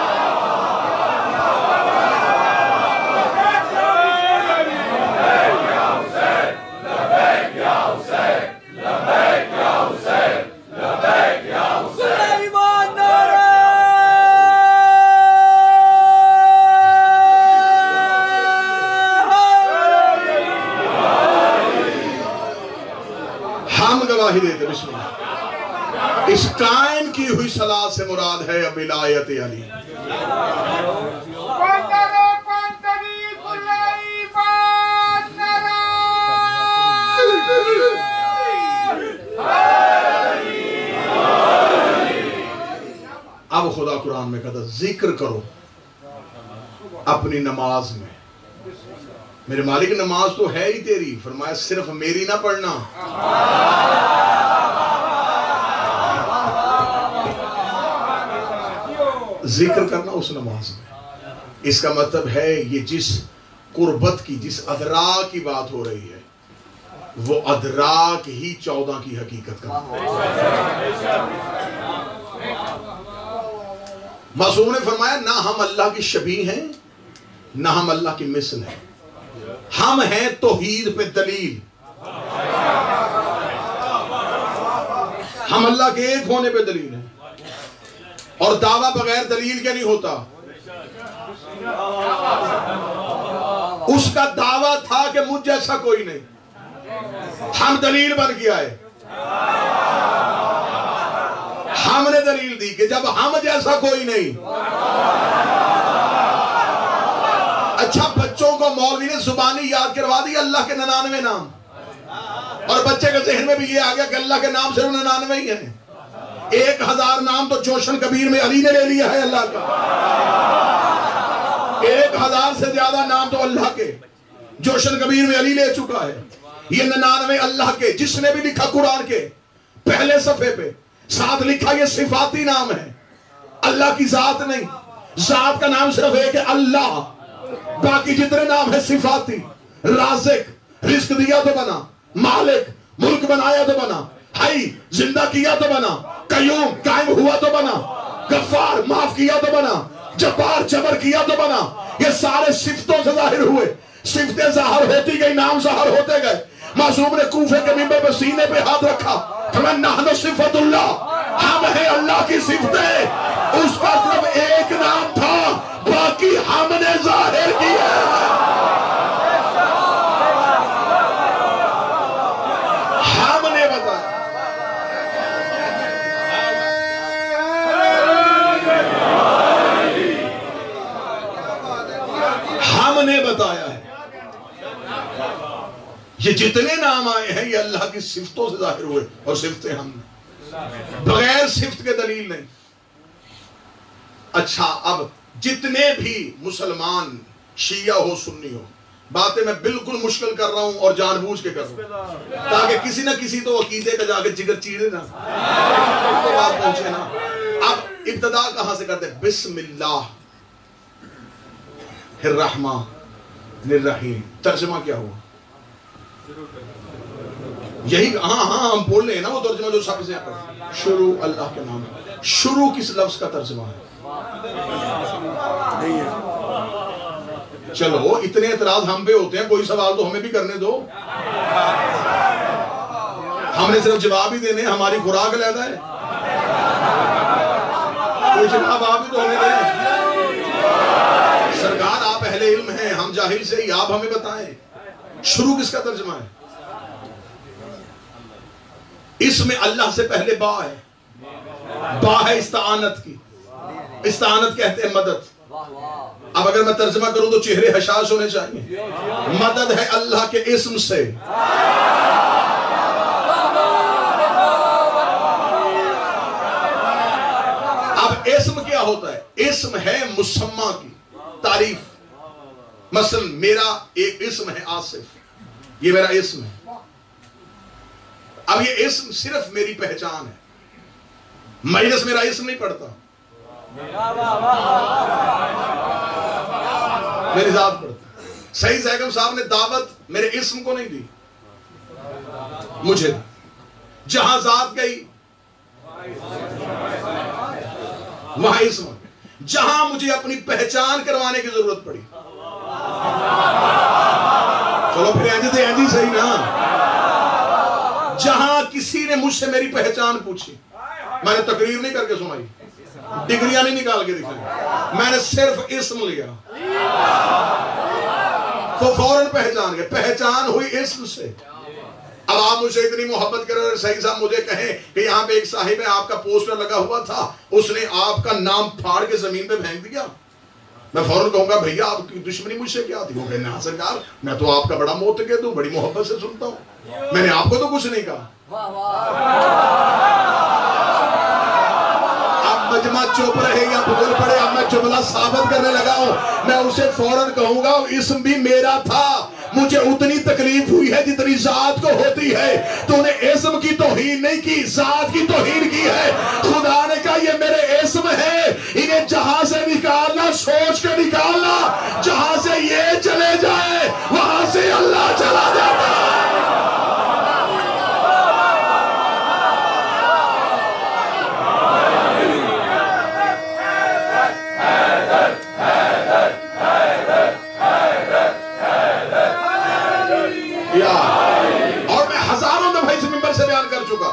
گواہی دیتے بسم اللہ۔ اس قائم کی ہوئی صلاۃ سے مراد ہے ولایت علی۔ اب خدا قرآن میں کہتا ذکر کرو اپنی نماز میں۔ میرے مالک نماز تو ہے ہی تیری، فرمایا صرف میری نہ پڑھنا، ذکر کرنا اس نماز میں. اس کا مطلب ہے یہ جس قربت کی، جس ادراک کی بات ہو رہی ہے، وہ ادراک ہی چودہ کی حقیقت کا. معصوم نے فرمایا نہ ہم اللہ کی شبیہ ہیں نہ ہم اللہ کی مثل ہیں، ہم ہیں توحید پہ دلیل. ہم اللہ کے ایک ہونے پہ دلیل ہیں، اور دعویٰ بغیر دلیل کے نہیں ہوتا. اس کا دعویٰ تھا کہ مجھ جیسا کوئی نہیں، ہم دلیل بن کے آئے. ہم نے دلیل دی کہ جب ہم جیسا کوئی نہیں. اچھا بچوں کو مولوی نے زبانی یاد کروا دی اللہ کے ننانوے نام، اور بچے کے ذہن میں بھی یہ آ گیا کہ اللہ کے نام صرف ننانوے ہی ہیں. ایک ہزار نام تو جوشن کبیر میں علی نے لے لیا ہے اللہ کا. ایک ہزار سے زیادہ نام تو اللہ کے جوشن کبیر میں علی لے چکا ہے. یہ ننانوے اللہ کے. جس نے بھی لکھا قرآن کے پہلے صفحے پہ ساتھ لکھا یہ صفاتی نام ہے، اللہ کی ذات نہیں. ذات کا نام صرف ایک ہے اللہ، باقی جتنے نام ہیں صفاتی. رازق رزق دیا تو بنا، مالک ملک بنایا تو بنا، حی زندہ کیا تو بنا، قیوم قائم ہوا تو بنا، غفار معاف کیا تو بنا، جبار جبر کیا تو بنا. یہ سارے صفتوں سے ظاہر ہوئے. صفتیں ظاہر ہوتی گئی، نام ظاہر ہوتے گئے. معصوم نے کوفے کے منبر پہ سینے پہ ہاتھ رکھا، فرمایا نحن صفت اللہ، ہم ہیں اللہ کی صفتیں. اس کا صرف ایک نام تھا، باقی ہم نے ظاہر کیا. ہم نے بتایا. ہم نے بتایا ہے. یہ جتنے نام آئے ہیں یہ اللہ کی صفتوں سے ظاہر ہوئے، اور صفتیں ہم نے، بغیر صفت کے دلیل نہیں. اچھا اب جتنے بھی مسلمان شیعہ ہو سنی ہو، باتیں میں بالکل مشکل کر رہا ہوں اور جان بوجھ کے کر رہا ہوں تاکہ کسی نہ کسی تو عقیدے کا جا کے جگر چیڑے نا، تو بات پہنچے نا. اب ابتدا کہاں سے کرتے ہیں؟ بسم اللہ الرحمن الرحیم. ترجمہ کیا ہوا؟ یہی ہاں ہاں ہم بول رہے ہیں نا وہ ترجمہ جو سب سے شروع اللہ کے نام. شروع کس لفظ کا ترجمہ ہے؟ چلو اتنے اعتراض ہم پہ ہوتے ہیں، کوئی سوال تو ہمیں بھی کرنے دو. ہم نے صرف جواب ہی دینے، ہماری خوراک علیحدہ ہے. کوئی جواب آپ ہی تو ہمیں دیں. سرکار آپ اہل علم ہیں، ہم جاہل سے ہی، آپ ہمیں بتائیں شروع کس کا ترجمہ ہے؟ اس میں اللہ سے پہلے با ہے. با ہے استعانت کی. استعانت کہتے ہیں مدد. اب اگر میں ترجمہ کروں تو چہرے حشاش ہونے چاہیے. مدد ہے اللہ کے اسم سے. اب اسم کیا ہوتا ہے؟ اسم ہے مسمہ کی تعریف. مثلا میرا ایک اسم ہے آصف، یہ میرا اسم ہے. اب یہ اسم صرف میری پہچان ہے، مائنس میرا اسم نہیں پڑھتا، میری ذات پڑھتا. سعید زیگم صاحب نے دعوت میرے اسم کو نہیں دی، مجھے. جہاں ذات گئی وہاں اسم. جہاں مجھے اپنی پہچان کروانے کی ضرورت پڑی، چلو پھر اینجی تھے اینجی صحیح نا. جہاں کسی نے مجھ سے میری پہچان پوچھی، میں نے تقریر نہیں کر کے سنائی، ڈگریاں نہیں نکال کے دکھائی، میں نے صرف اسم لیا تو فوراً پہچان گئے. پہچان ہوئی اسم سے. اب آپ مجھ سے اتنی محبت کریں، صحیح صاحب مجھے کہیں کہ یہاں پہ ایک صاحب ہے، آپ کا پوسٹر لگا ہوا تھا، اس نے آپ کا نام پھاڑ کے زمین پہ پھینک دیا، میں فوراً کہوں گا بھیا آپ کی دشمنی مجھ سے کیا تھی؟ وہ کہنے ہاں سرکار میں تو آپ کا بڑا معتقد ہوں، بڑی محبت سے سنتا ہوں، میں نے آپ کو تو کچھ نہیں کہا. اب مجمع چپ رہے یا بھول پڑے، اب میں جملہ ثابت کرنے لگا ہوں. میں اسے فوراً کہوں گا اسم بھی میرا تھا، مجھے اتنی تکلیف ہوئی ہے جتنی ذات کو ہوتی ہے. تو نے اسم کی توہین نہیں کی, ذات کی توہین کی ہے. خدا نے کہا یہ میرے اسم ہے, انہیں جہاں سے نکالنا سوچ کے نکالنا, جہاں سے یہ چلے جائے وہاں سے اللہ چلا جاتا ہے. اور میں ہزاروں دفعہ اس ممبر سے بیان کر چکا.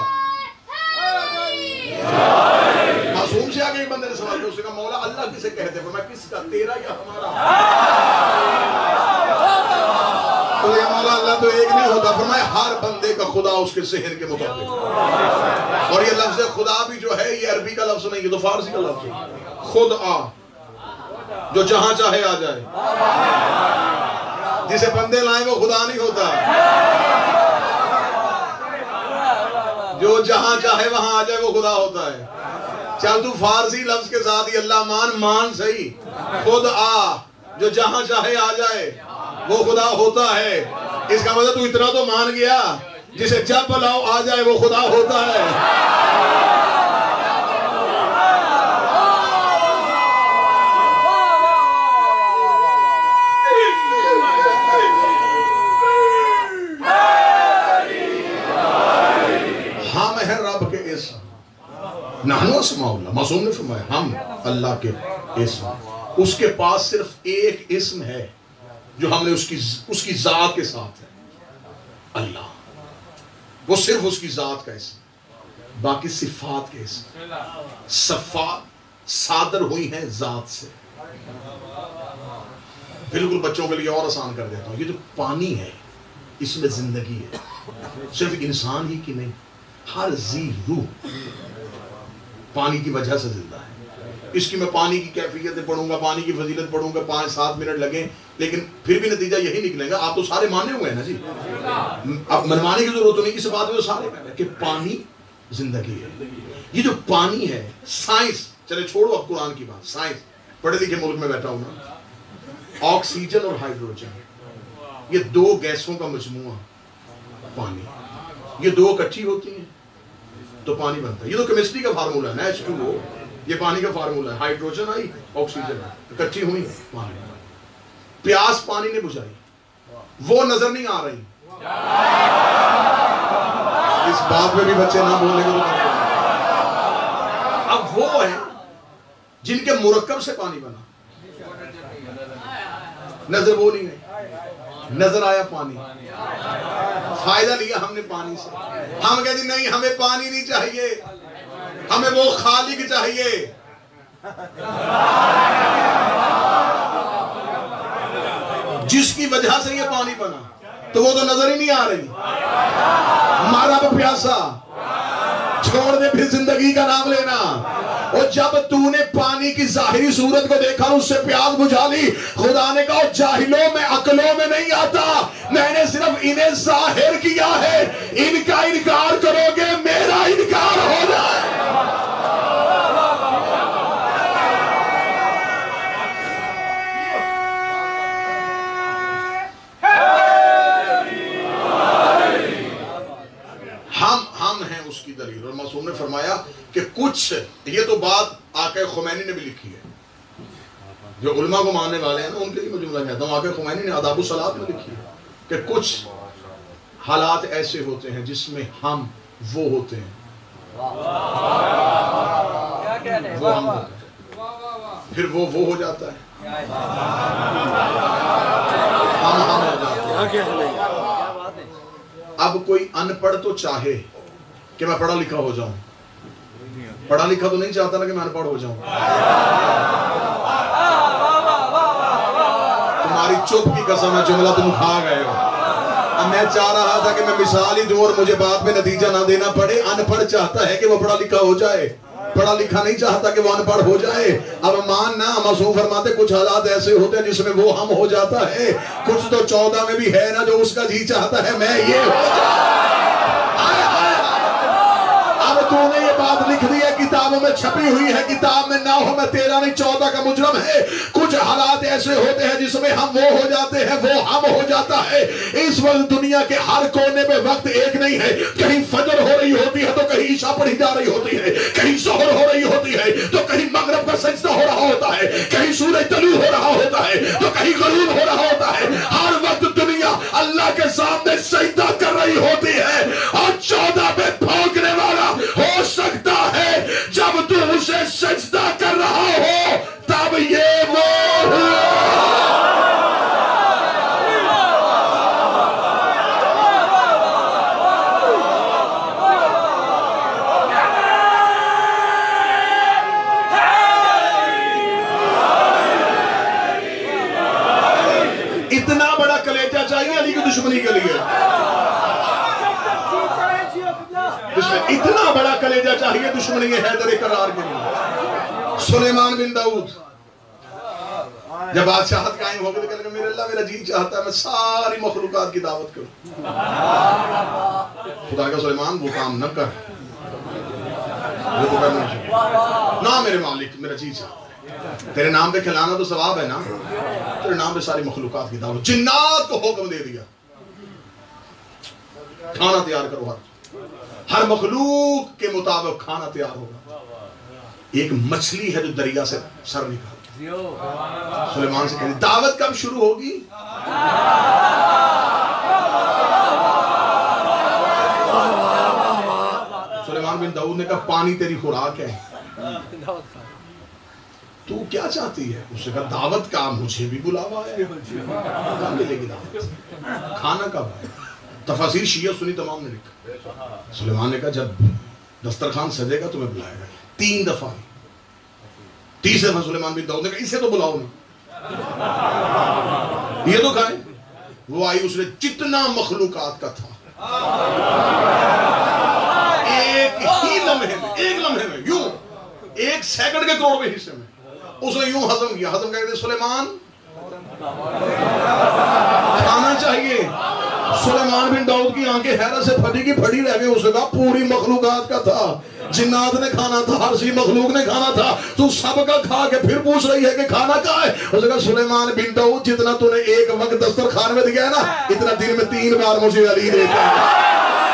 معصوم سے آگے ایک بندے نے سوال کیا, اس نے کہا مولا اللہ کسے کہتے ہیں؟ میں کس کا, تیرا یا ہمارا؟ تو یہ مولا اللہ تو ایک نہیں ہوتا. فرمایا ہر بندے کا خدا اس کے ذہن کے مطابق. اور یہ لفظ خدا بھی جو ہے یہ عربی کا لفظ نہیں, یہ تو فارسی کا لفظ ہے. خود آ, جو جہاں چاہے آ جائے. جسے بندے لائیں وہ خدا نہیں ہوتا, جو جہاں چاہے وہاں آ جائے وہ خدا ہوتا ہے. چل تو فارسی لفظ کے ساتھ ہی اللہ مان, مان صحیح. خود آ, جو جہاں چاہے آ جائے وہ خدا ہوتا ہے. اس کا مطلب تو اتنا تو مان گیا, جسے جب بلاؤ آ جائے وہ خدا ہوتا ہے. نحنو اسماء اللہ, معصوم نے فرمایا ہم اللہ کے اسم. اس کے پاس صرف ایک اسم ہے جو ہم نے اس کی اس کی ذات کے ساتھ ہے, اللہ. وہ صرف اس کی ذات کا اسم, باقی صفات کے اسم. صفات صادر ہوئی ہیں ذات سے. بالکل بچوں کے لیے اور آسان کر دیتا ہوں. یہ جو پانی ہے اس میں زندگی ہے, صرف انسان ہی کی نہیں, ہر ذی روح پانی کی وجہ سے زندہ ہے. اس کی میں پانی کی کیفیت پڑھوں گا, پانی کی فضیلت پڑھوں گا, پانچ سات منٹ لگیں, لیکن پھر بھی نتیجہ یہی نکلے گا. آپ تو سارے مانے ہوئے ہیں نا جی, اب منوانے کی ضرورت نہیں. اس بات میں تو سارے کہتے ہیں کہ پانی زندگی ہے. یہ جو پانی ہے, سائنس چلے چھوڑو اب قرآن کی بات, سائنس پڑھے لکھے ملک میں بیٹھا ہوں نا, آکسیجن اور ہائیڈروجن یہ دو گیسوں کا مجموعہ پانی, یہ دو اکٹھی ہوتی ہیں تو پانی بنتا ہے. یہ تو کیمسٹری کا فارمولا ہے نا, ایچ ٹو او, یہ پانی کا فارمولا ہے. ہائیڈروجن آئی, آکسیجن آئی, اکٹھی ہوئی پانی. پیاس پانی نے بجھائی, وہ نظر نہیں آ رہی. اس بات میں بھی بچے نہ بولنے کو. اب وہ ہیں جن کے مرکب سے پانی بنا, نظر وہ نہیں گئی, نظر آیا پانی, فائدہ لیا ہم نے پانی سے. ہم کہتے ہیں نہیں ہمیں پانی نہیں چاہیے, ہمیں وہ خالق چاہیے. جس کی وجہ سے یہ پانی بنا, تو وہ تو نظر ہی نہیں آ رہی. مارا وہ پیاسا, چھوڑ دے پھر زندگی کا نام لینا. اور جب تو نے پانی کی ظاہری صورت کو دیکھا, اس سے پیاس بجھا لی. خدا نے کہا جاہلوں میں عقلوں میں نہیں آتا, میں نے صرف انہیں ظاہر کیا ہے. ان کا انکار کرو گے میرا انکار ہو جائے. ہم ہم ہیں اس کی دلیل. اور معصوم نے فرمایا کہ کچھ, یہ تو بات آقا خمینی نے بھی لکھی ہے, جو علماء کو ماننے والے ہیں نا ان کے لیے میں جملہ کہتا ہوں. آقا خمینی نے آداب الصلاۃ میں لکھی ہے کہ کچھ حالات ایسے ہوتے ہیں جس میں ہم وہ ہوتے ہیں, وہ ہم ہوتے ہیں, پھر وہ وہ ہو جاتا ہے, ہم ہم ہو جاتے ہیں. اب کوئی ان پڑھ تو چاہے کہ میں پڑھا لکھا ہو جاؤں, پڑھا لکھا تو نہیں چاہتا نا کہ میں ان پڑھ ہو جاؤں. تمہاری چپ کی قسم ہے, جملہ تم کھا گئے ہو. اب میں چاہ رہا تھا کہ میں مثال ہی دوں اور مجھے بعد میں نتیجہ نہ دینا پڑے. ان پڑھ چاہتا ہے کہ وہ پڑھا لکھا ہو جائے, پڑھا لکھا نہیں چاہتا کہ وہ ان پڑھ ہو جائے. اب ماننا, معصوم فرماتے کچھ حالات ایسے ہوتے ہیں جس میں وہ ہم ہو جاتا ہے. کچھ تو چودہ میں بھی ہے نا جو اس کا جی چاہتا ہے میں یہ ہو جاؤں. اب تو نے یہ بات لکھ دی ہے کتاب کتابوں میں چھپی ہوئی ہے، کتاب میں نہ ہو میں تیرہ نہیں چودہ کا مجرم ہے۔ کچھ حالات ایسے ہوتے ہیں جس میں ہم وہ ہو جاتے ہیں، وہ ہم ہو جاتا ہے۔ اس وقت دنیا کے ہر کونے میں وقت ایک نہیں ہے، کہیں فجر ہو رہی ہوتی ہے تو کہیں عشاء پڑھی جا رہی ہوتی ہے، کہیں ظہر ہو رہی ہوتی ہے تو کہیں مغرب کا سجدہ ہو رہا ہوتا ہے، کہیں سورج طلوع ہو رہا ہوتا ہے تو کہیں غروب ہو رہا ہوتا ہے۔ ہر وقت دنیا اللہ کے سامنے سجدہ کر رہی ہوتی ہے، اور چودہ پہ بھونکنے والا ہو سکتا ہے جب تو اسے سجدہ کر رہا ہو، تب یہ وہ اتنا بڑا کلیجہ چاہیے علی کی دشمنی کے لیے، اتنا بڑا کلیجہ چاہیے دشمنی حیدر کرار کے لیے۔ سلیمان بن داؤد جب بادشاہت قائم ہو گئی تو کہنے لگا میرے اللہ میرا جی چاہتا ہے میں ساری مخلوقات کی دعوت کروں۔ خدا کا سلیمان وہ کام نہ کر، وہ تو کرنا چاہیے نہ میرے مالک، میرا جی چاہتا ہے تیرے نام پہ کھلانا تو ثواب ہے نا، تیرے نام پہ ساری مخلوقات کی دعوت۔ جنات کو حکم دے دیا کھانا تیار کرو، ہر ہر مخلوق کے مطابق کھانا تیار ہوگا۔ ایک مچھلی ہے جو دریا سے سر نکالتی، سلیمان سے کہتے دعوت کب شروع ہوگی؟ سلیمان بن داؤد نے کہا پانی تیری خوراک ہے، تو کیا چاہتی ہے؟ اس نے کہا دعوت کا مجھے بھی بلاوا ہے، کہاں ملے گی دعوت؟ کھانا کب ہے؟ تفاسیر شیعہ سنی تمام نے لکھا۔ سلیمان نے کہا جب دسترخوان سجے گا تمہیں بلائے گا۔ تین دفعہ تیسرے دفعہ سلیمان بن داؤد نے کہا اسے تو بلاؤ نہیں، یہ تو کھائیں۔ وہ آئی، اس نے جتنا مخلوقات کا تھا ایک ہی لمحے میں، ایک لمحے میں یوں ایک سیکنڈ کے کروڑویں حصے میں اس نے یوں ہضم کیا۔ ہضم کہتے سلیمان کھانا چاہیے۔ سلیمان بن داؤد کی آنکھیں حیرت سے پھٹی کی پھٹی رہ گئی۔ اس نے کہا پوری مخلوقات کا تھا، جنات نے کھانا تھا، ہر سی مخلوق نے کھانا تھا، تو سب کا کھا کے پھر پوچھ رہی ہے کہ کھانا کہاں ہے؟ اس نے کہا سلیمان بن داؤد جتنا تو نے ایک وقت دسترخوان میں دیا ہے نا، اتنا دن میں تین بار مجھے علی دیتا ہے۔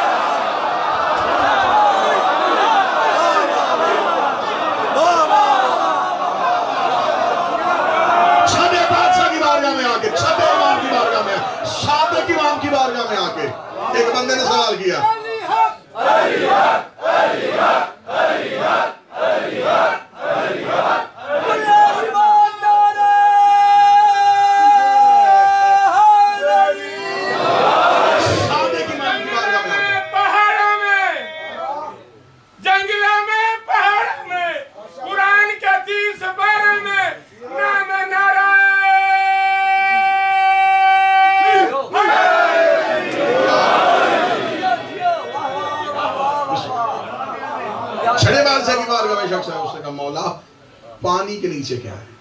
ایک بندے نے سوال کیا پہاڑوں میں، جنگلوں میں، پہاڑوں میں، قرآن کے تیس بارے میں نام نعرہ چھڑے بادشاہ کی بارگاہ میں شخص ہے، اس نے کہا مولا پانی کے نیچے کیا ہے؟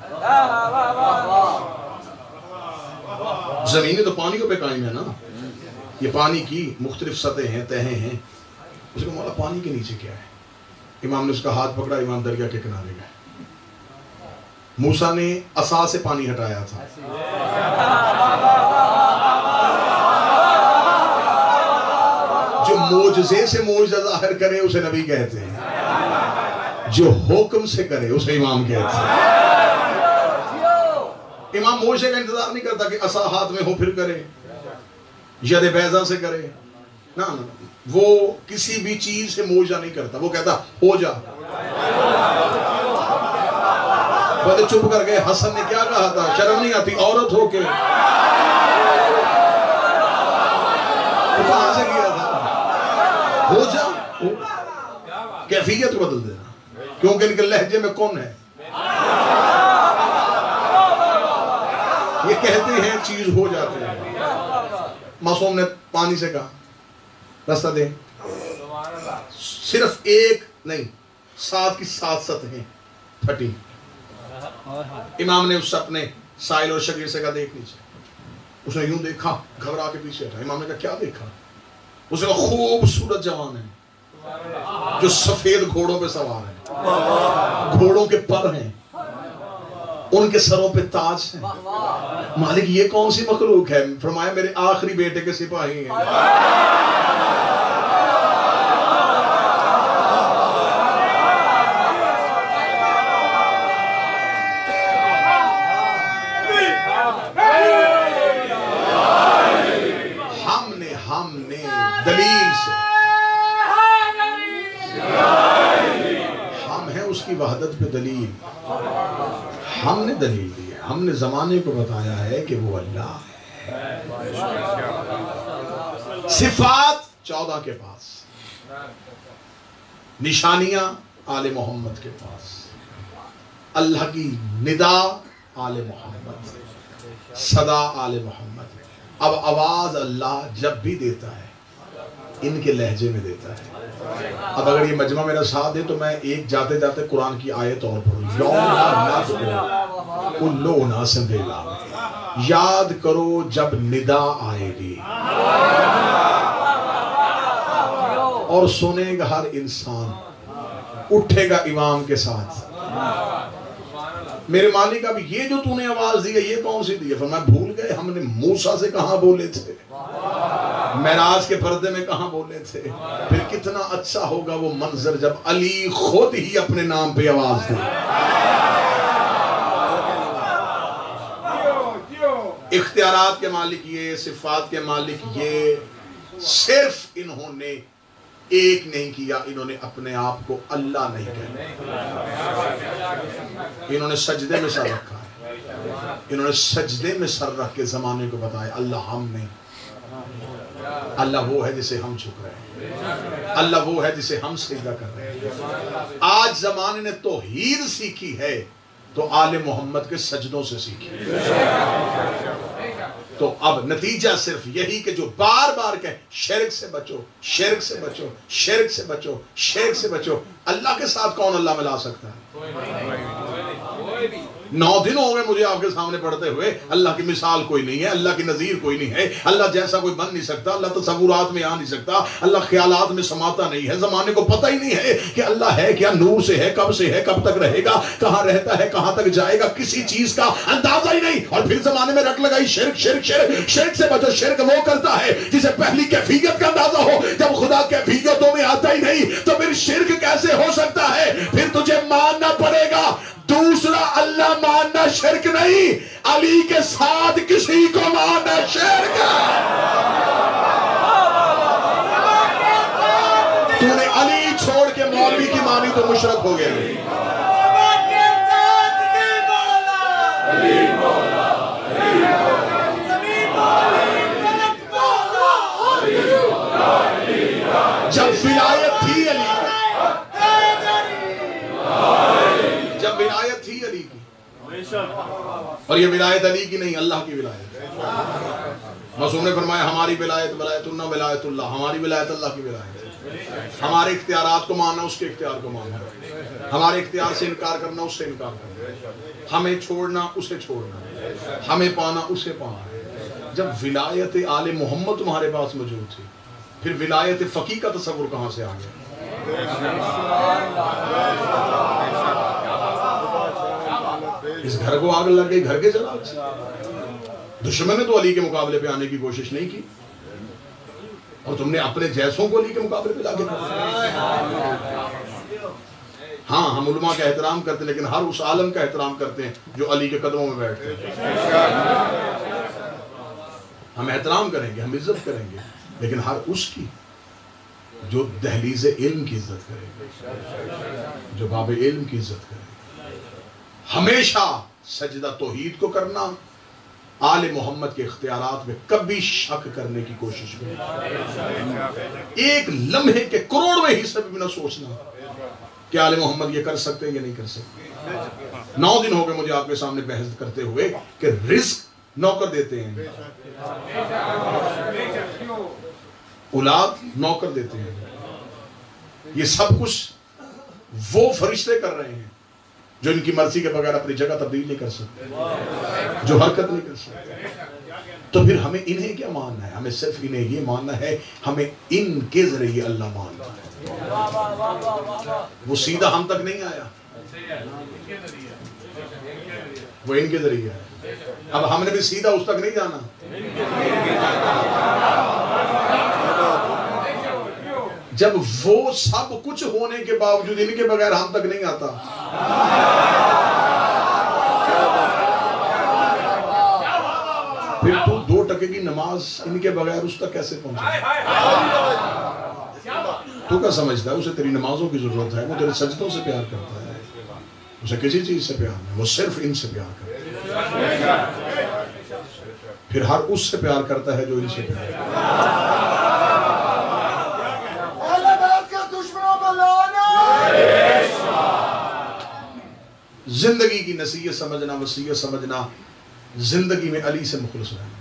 زمین تو پانی کو پہ قائم ہے نا، یہ پانی کی مختلف سطح ہیں، تہیں ہیں۔ اس نے کہا مولا پانی کے نیچے کیا ہے؟ امام نے اس کا ہاتھ پکڑا، امام دریا کے کنارے گئے۔ موسیٰ نے عصا سے پانی ہٹایا تھا، جو معجزے سے معجزہ ظاہر کرے اسے نبی کہتے ہیں، جو حکم سے کرے اسے امام کہتے ہیں۔ امام معجزے کا انتظار نہیں کرتا کہ عصا ہاتھ میں ہو پھر کرے، ید بیضا سے کرے، نا نا وہ کسی بھی چیز سے معجزہ نہیں کرتا، وہ کہتا ہو جا۔ بڑے چپ کر گئے، حسن نے کیا کہا تھا؟ شرم نہیں آتی عورت ہو کے؟ کہاں سے کیا تھا؟ ہو جا، کیفیت بدل دینا، کیونکہ ان کے لہجے میں کون ہے؟ یہ کہتے ہیں چیز ہو جاتی ہے۔ معصوم نے پانی سے کہا راستہ دے، صرف ایک نہیں سات کی سات سطحیں پھٹی۔ امام نے اس سے اپنے سائل اور شگیر سے کہا دیکھ نیچے۔ اس نے یوں دیکھا، گھبرا کے پیچھے ہٹا۔ امام نے کہا کیا دیکھا؟ اس نے کہا خوبصورت جوان ہے، جو سفید گھوڑوں پہ سوار ہیں، گھوڑوں کے پر ہیں، ان کے سروں پہ تاج ہیں. مالک یہ کون سی مخلوق ہے؟ فرمایا میرے آخری بیٹے کے سپاہی ہیں. ہم نے ہم نے دلیل سے، ہم ہیں اس کی وحدت پہ دلیل. ہم نے دلیل دی ہے، ہم نے زمانے کو بتایا ہے کہ وہ اللہ ہے. صفات چودہ کے پاس، نشانیاں آل محمد کے پاس، اللہ کی ندا آل محمد، صدا آل محمد. اب آواز اللہ جب بھی دیتا ہے ان کے لہجے میں دیتا ہے. اب اگر یہ مجمع میرا ساتھ دے تو میں ایک جاتے جاتے قرآن کی آیت اور پڑھوں. یاد کرو جب ندا آئے گی اور سنے گا ہر انسان، اٹھے گا امام کے ساتھ. میرے مالک اب یہ جو تو نے آواز دی ہے یہ کون سی دی ہے؟ فرمایا بھول گئے ہم نے موسیٰ سے کہاں بولے تھے، معراج کے پردے میں کہاں بولے تھے. پھر کتنا اچھا ہوگا وہ منظر جب علی خود ہی اپنے نام پہ آواز دے. اختیارات کے مالک یہ، صفات کے مالک یہ. صرف انہوں نے ایک نہیں کیا، انہوں نے اپنے آپ کو اللہ نہیں کہا. انہوں نے سجدے میں سر رکھا ہے، انہوں نے سجدے میں سر رکھ کے زمانے کو بتایا اللہ ہم نہیں. اللہ وہ ہے جسے ہم جھک رہے ہیں، اللہ وہ ہے جسے ہم سجدہ کر رہے ہیں. آج زمانے نے توحید سیکھی ہے تو آل محمد کے سجدوں سے سیکھی. تو اب نتیجہ صرف یہی کہ جو بار بار کہے شرک سے بچو، شرک سے بچو، شرک سے بچو، شرک سے بچو. اللہ کے ساتھ کون اللہ ملا سکتا ہے؟ نو دن ہو گئے مجھے آپ کے سامنے پڑھتے ہوئے. اللہ کی مثال کوئی نہیں ہے، اللہ کی نظیر کوئی نہیں ہے، اللہ جیسا کوئی بن نہیں سکتا، اللہ تصورات میں آ نہیں سکتا، اللہ خیالات میں سماتا نہیں ہے. زمانے کو پتہ ہی نہیں ہے کہ اللہ ہے کیا، نور سے ہے، کب سے ہے، کب تک رہے گا، کہاں رہتا ہے، کہاں تک جائے گا، کسی چیز کا اندازہ ہی نہیں. اور پھر زمانے میں رٹ لگائی شرک شرک شرک. شرک سے بچو. شرک وہ کرتا ہے جسے پہلی کیفیت کا اندازہ ہو. جب خدا کیفیتوں میں آتا ہی نہیں تو پھر شرک کیسے ہو سکتا ہے؟ پھر تجھے ماننا پڑے گا دوسرا اللہ ماننا شرک نہیں، علی کے ساتھ کسی کو ماننا شرک ہے. تو نے علی چھوڑ کے مولوی کی مانی تو مشرک ہو گیا. جب ولایت تھی علی جب ولایت تھی علی کی، اور یہ ولایت علی کی نہیں اللہ کی ولایت. معصوم نے فرمایا ہماری ولایت ولایت اللہ ولایت اللہ، ہماری ولایت اللہ کی ولایت. ہمارے اختیارات کو ماننا اس کے اختیار کو ماننا، ہمارے اختیار سے انکار کرنا اس سے انکار کرنا، ہمیں چھوڑنا اسے چھوڑنا، ہمیں پانا اسے پانا. جب ولایت آل محمد تمہارے پاس موجود تھی پھر ولایت فقیہ کا تصور کہاں سے آ گیا؟ اس گھر کو آگ لگ گئی، گھر کے جلا. دشمن نے تو علی کے مقابلے پہ آنے کی کوشش نہیں کی اور تم نے اپنے جیسوں کو علی کے مقابلے پہ لا کے کہا. ہاں ہم علماء کا احترام کرتے ہیں لیکن ہر اس عالم کا احترام کرتے ہیں جو علی کے قدموں میں بیٹھتے ہیں. ہم احترام کریں گے، ہم عزت کریں گے، لیکن ہر اس کی جو دہلیز علم کی عزت کرے گا، جو باب علم کی عزت کرے گا. ہمیشہ سجدہ توحید کو کرنا، آل محمد کے اختیارات میں کبھی شک کرنے کی کوشش کرنا، ایک لمحے کے کروڑویں حصے بھی نہ سوچنا کہ آل محمد یہ کر سکتے یا نہیں کر سکتے. نو دن ہو گئے مجھے آپ کے سامنے بحث کرتے ہوئے کہ رزق نوکر دیتے ہیں، اولاد نوکر دیتے ہیں، یہ سب کچھ وہ فرشتے کر رہے ہیں جو ان کی مرضی کے بغیر اپنی جگہ تبدیل نہیں کر سکتے، جو حرکت نہیں کر سکتے. تو پھر ہمیں انہیں کیا ماننا ہے؟ ہمیں صرف انہیں یہ ماننا ہے، ہمیں ان کے ذریعے اللہ ماننا ہے. وہ سیدھا ہم تک نہیں آیا، وہ ان کے ذریعے ہے۔ اب ہم نے بھی سیدھا اس تک نہیں جانا، جب وہ سب کچھ ہونے کے باوجود ان کے بغیر ہم تک نہیں آتا، پھر تو دو ٹکے کی نماز ان کے بغیر اس تک کیسے پہنچے؟ تو کیا سمجھتا ہے اسے تیری نمازوں کی ضرورت ہے؟ وہ تیرے سجدوں سے پیار کرتا ہے، اسے کسی چیز سے پیار نہیں، وہ صرف ان سے پیار کرتا ہے، پھر ہر اس سے پیار کرتا ہے جو ان سے پیار کرتا ہے۔ زندگی کی نصیحت سمجھنا، وصیت سمجھنا، زندگی میں علی سے مخلص رہنا،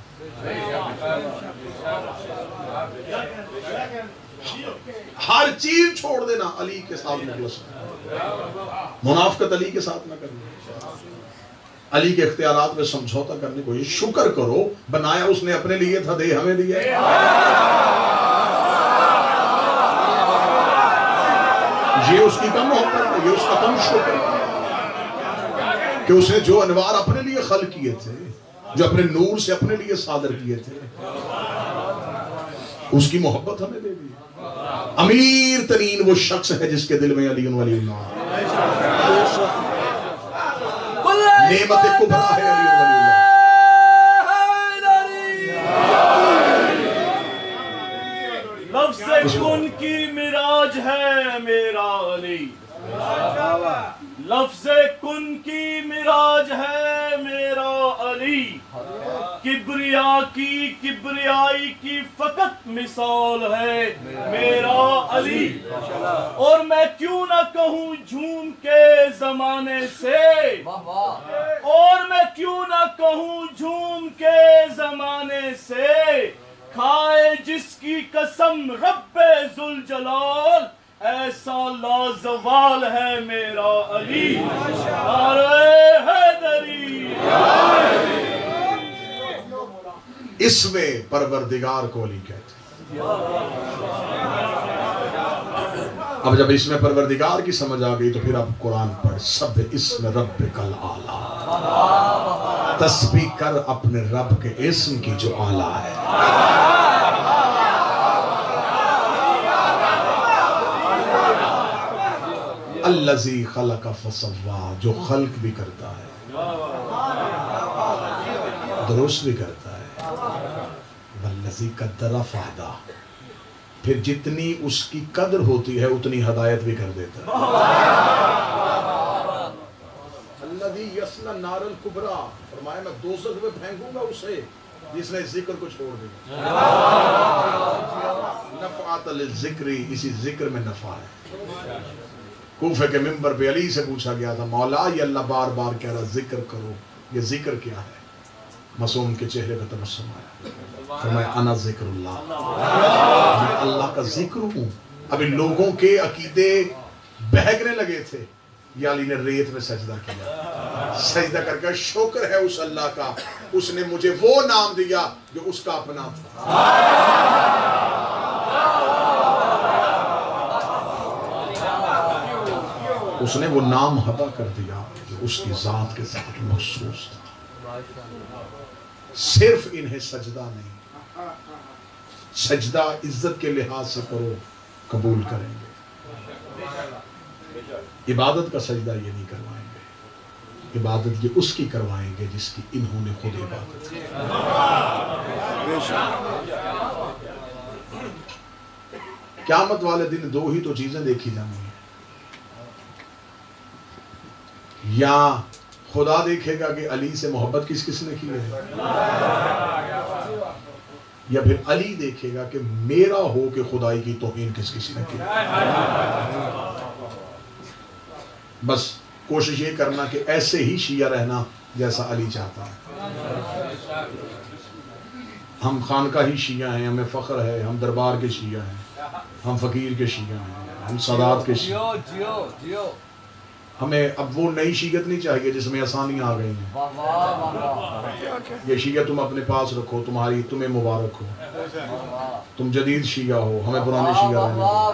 ہر چیز چھوڑ دینا، علی کے ساتھ مخلص رہنا، منافقت علی کے ساتھ نہ کرنا، علی کے اختیارات میں سمجھوتا کرنے کو، یہ شکر کرو بنایا اس نے اپنے لیے تھا، دے ہمیں دیا، یہ اس کی کم محبت ہے، یہ اس کا کم شکر ہے کہ اس نے جو انوار اپنے لیے خلق کیے تھے، جو اپنے نور سے اپنے لیے صادر کیے تھے، اس کی محبت ہمیں دے دی۔ امیر ترین وہ شخص ہے جس کے دل میں علی ولی اللہ، نعمت کبریٰ ہے علی ولی اللہ۔ لفظ کن کی معراج ہے میرا علی، لفظ کن کی معراج ہے میرا علی، کبریا کی کبریائی کی فقط مثال ہے میرا علی، اور میں کیوں نہ کہوں جھوم کے زمانے سے، اور میں کیوں نہ کہوں جھوم کے زمانے سے، کھائے جس کی قسم رب ذوالجلال، ایسا لازوال ہے میرا علی، نعرہ حیدری۔ اس میں پروردگار کو علی کہتے ہیں۔ اب جب اس میں پروردگار کی سمجھ آ گئی تو پھر اب قرآن پڑھ، سب اسم ربک الاعلی، تسبیح کر اپنے رب کے اسم کی جو اعلیٰ ہے۔ الذی خلق فسوا، جو خلق بھی کرتا ہے، درست بھی کرتا ہے، والذی قدر فہدی، پھر جتنی اس کی قدر ہوتی ہے اتنی ہدایت بھی کر دیتا ہے۔ الذی یصلی النار الکبریٰ، فرمایا میں دوزخ میں پھینکوں گا اسے جس نے ذکر کو چھوڑ دیا۔ نفعت للذکر، اسی ذکر میں نفع ہے۔ کوفہ کے منبر پہ علی سے پوچھا گیا تھا، مولا یہ اللہ بار بار کہہ رہا ذکر کرو، یہ ذکر کیا ہے؟ معصوم کے چہرے پہ تبسم آیا، فرمایا انا ذکر اللہ، میں اللہ کا ذکر ہوں۔ اب ان لوگوں کے عقیدے بہکنے لگے تھے، یا علی نے ریت میں سجدہ کیا، سجدہ کر کے شکر ہے اس اللہ کا، اس نے مجھے وہ نام دیا جو اس کا اپنا تھا۔ اس نے وہ نام عطا کر دیا جو اس کی ذات کے ساتھ مخصوص تھا۔ صرف انہیں سجدہ نہیں، سجدہ عزت کے لحاظ سے کرو، قبول کریں گے۔ عبادت کا سجدہ یہ نہیں کروائیں گے، عبادت یہ اس کی کروائیں گے جس کی انہوں نے خود عبادت کی۔ قیامت والے دن دو ہی تو چیزیں دیکھی جانی ہیں، یا خدا دیکھے گا کہ علی سے محبت کس کس نے کی ہے، یا پھر علی دیکھے گا کہ میرا ہو کہ خدائی کی توہین کس کسی نے کی۔ بس کوشش یہ کرنا کہ ایسے ہی شیعہ رہنا جیسا علی چاہتا ہے۔ ہم خانقاہی شیعہ ہیں، ہمیں فخر ہے، ہم دربار کے شیعہ ہیں، ہم فقیر کے شیعہ ہیں، ہم سادات کے شیعہ ہیں۔ ہمیں اب وہ نئی شیعت نہیں چاہیے جس میں آسانیاں آ گئی ہیں. یہ شیعہ تم اپنے پاس رکھو، تمہاری تمہیں مبارک ہو. تم جدید شیعہ ہو، ہمیں پرانے شیعہ رہنے دو.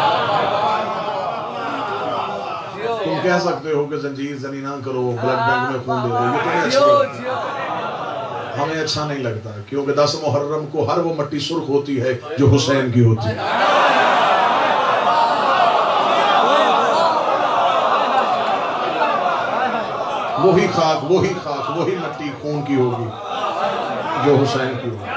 تم کہہ سکتے ہو کہ زنجیر زنی نہ کرو، بلڈ بینک میں خون دے دو، یہ تمہیں اچھا لگتا ہے. ہمیں اچھا نہیں لگتا کیونکہ دس محرم کو ہر وہ مٹی سرخ ہوتی ہے جو حسین کی ہوتی ہے. وہی خاک وہی خاک وہی مٹی خون کی ہوگی جو حسین کی ہوگی.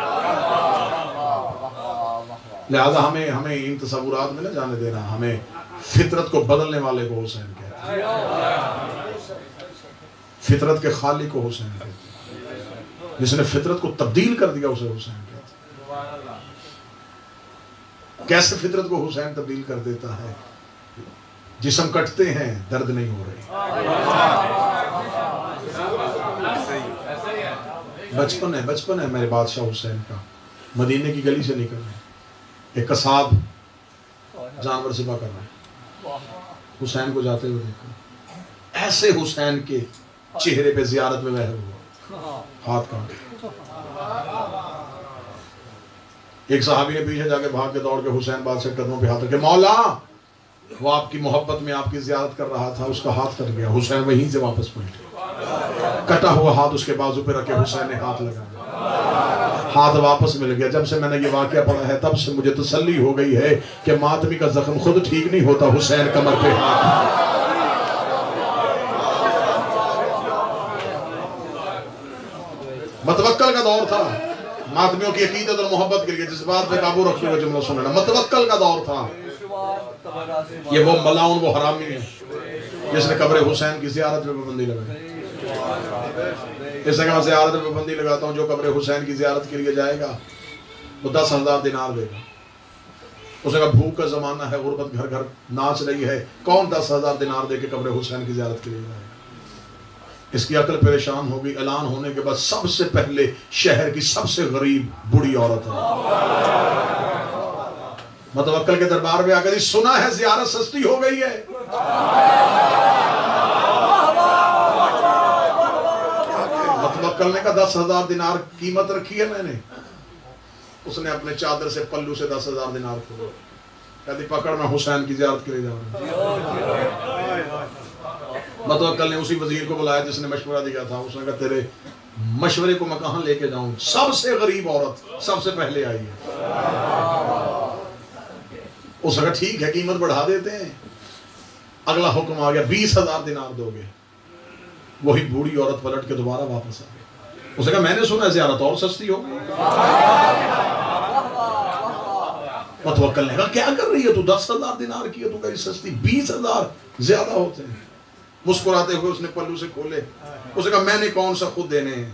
لہذا ہمیں ہمیں ان تصورات میں نہ جانے دینا. ہمیں فطرت کو بدلنے والے کو حسین کہتے ہیں، فطرت کے خالق کو حسین کہتے ہیں، جس نے فطرت کو تبدیل کر دیا اسے حسین کہتے ہیں. کیسے فطرت کو حسین تبدیل کر دیتا ہے؟ جسم کٹتے ہیں، درد نہیں ہو رہی. بچپن ہے بچپن ہے میرے بادشاہ حسین کا. مدینے کی گلی سے نکل رہے ہیں، ایک قصاب جانور ذبح کر رہے ہیں، حسین کو جاتے ہوئے دیکھا. ایسے حسین کے چہرے پہ زیارت میں بہر ہوا، ہاتھ کاٹ. ایک صحابی نے پیچھے جا کے بھاگ کے دوڑ کے حسین بادشاہ کے قدموں پہ ہاتھ رکھے، مولا وہ آپ کی محبت میں آپ کی زیارت کر رہا تھا، اس کا ہاتھ کٹ گیا. حسین وہیں سے واپس پلٹے، کٹا ہوا ہاتھ اس کے بازو پہ رکھے حسین نے ہاتھ لگایا، ہاتھ واپس مل گیا. جب سے میں نے یہ واقعہ پڑھا ہے تب سے مجھے تسلی ہو گئی ہے کہ ماتمی کا زخم خود ٹھیک نہیں ہوتا، حسین کمر پہ ہاتھ. متوکل کا دور تھا، ماتمیوں کی عقیدت اور محبت کے لیے جس بات پہ قابو رکھتے ہوئے جملہ سننا. متوکل کا دور تھا. یہ وہ ملاؤن وہ حرامی ہے جس نے قبر حسین کی زیارت پہ پابندی لگائی. اس جگہ میں زیارت پہ پابندی لگاتا ہوں، جو قبر حسین کی زیارت کے لیے جائے گا وہ دس ہزار دینار دے گا. اس جگہ بھوک کا زمانہ ہے، غربت گھر گھر ناچ رہی ہے، کون دس ہزار دینار دے کے قبر حسین کی زیارت کے لیے جائے گا؟ اس کی عقل پریشان ہوگی. اعلان ہونے کے بعد سب سے پہلے شہر کی سب سے غریب بڑی عورت ہے متوکل کے دربار میں آ کر سنا ہے زیارت سستی ہو گئی ہے. متوکل نے کہا دس ہزار دینار قیمت رکھی ہے میں نے. اس نے اپنے چادر سے پلو سے دس ہزار دینار کھولے، کہتی پکڑ میں حسین کی زیارت کے لیے جا رہا ہوں. متوکل نے اسی وزیر کو بلایا جس نے مشورہ دیا تھا. اس نے کہا تیرے مشورے کو میں کہاں لے کے جاؤں؟ سب سے غریب عورت سب سے پہلے آئی ہے. اس نے کہا ٹھیک ہے قیمت بڑھا دیتے ہیں. اگلا حکم آ گیا بیس ہزار دینار دو گے. وہی بوڑھی عورت پلٹ کے دوبارہ واپس آ گئی. اس نے کہا میں نے سنا زیارت اور سستی ہو گئی. متوکل نے کہا کیا کر رہی ہے تو؟ دس ہزار دینار کی ہے تو کہہ رہی سستی، بیس ہزار زیادہ ہوتے ہیں. مسکراتے ہوئے اس نے پلو سے کھولے. اس نے کہا میں نے کون سا خود دینے ہیں.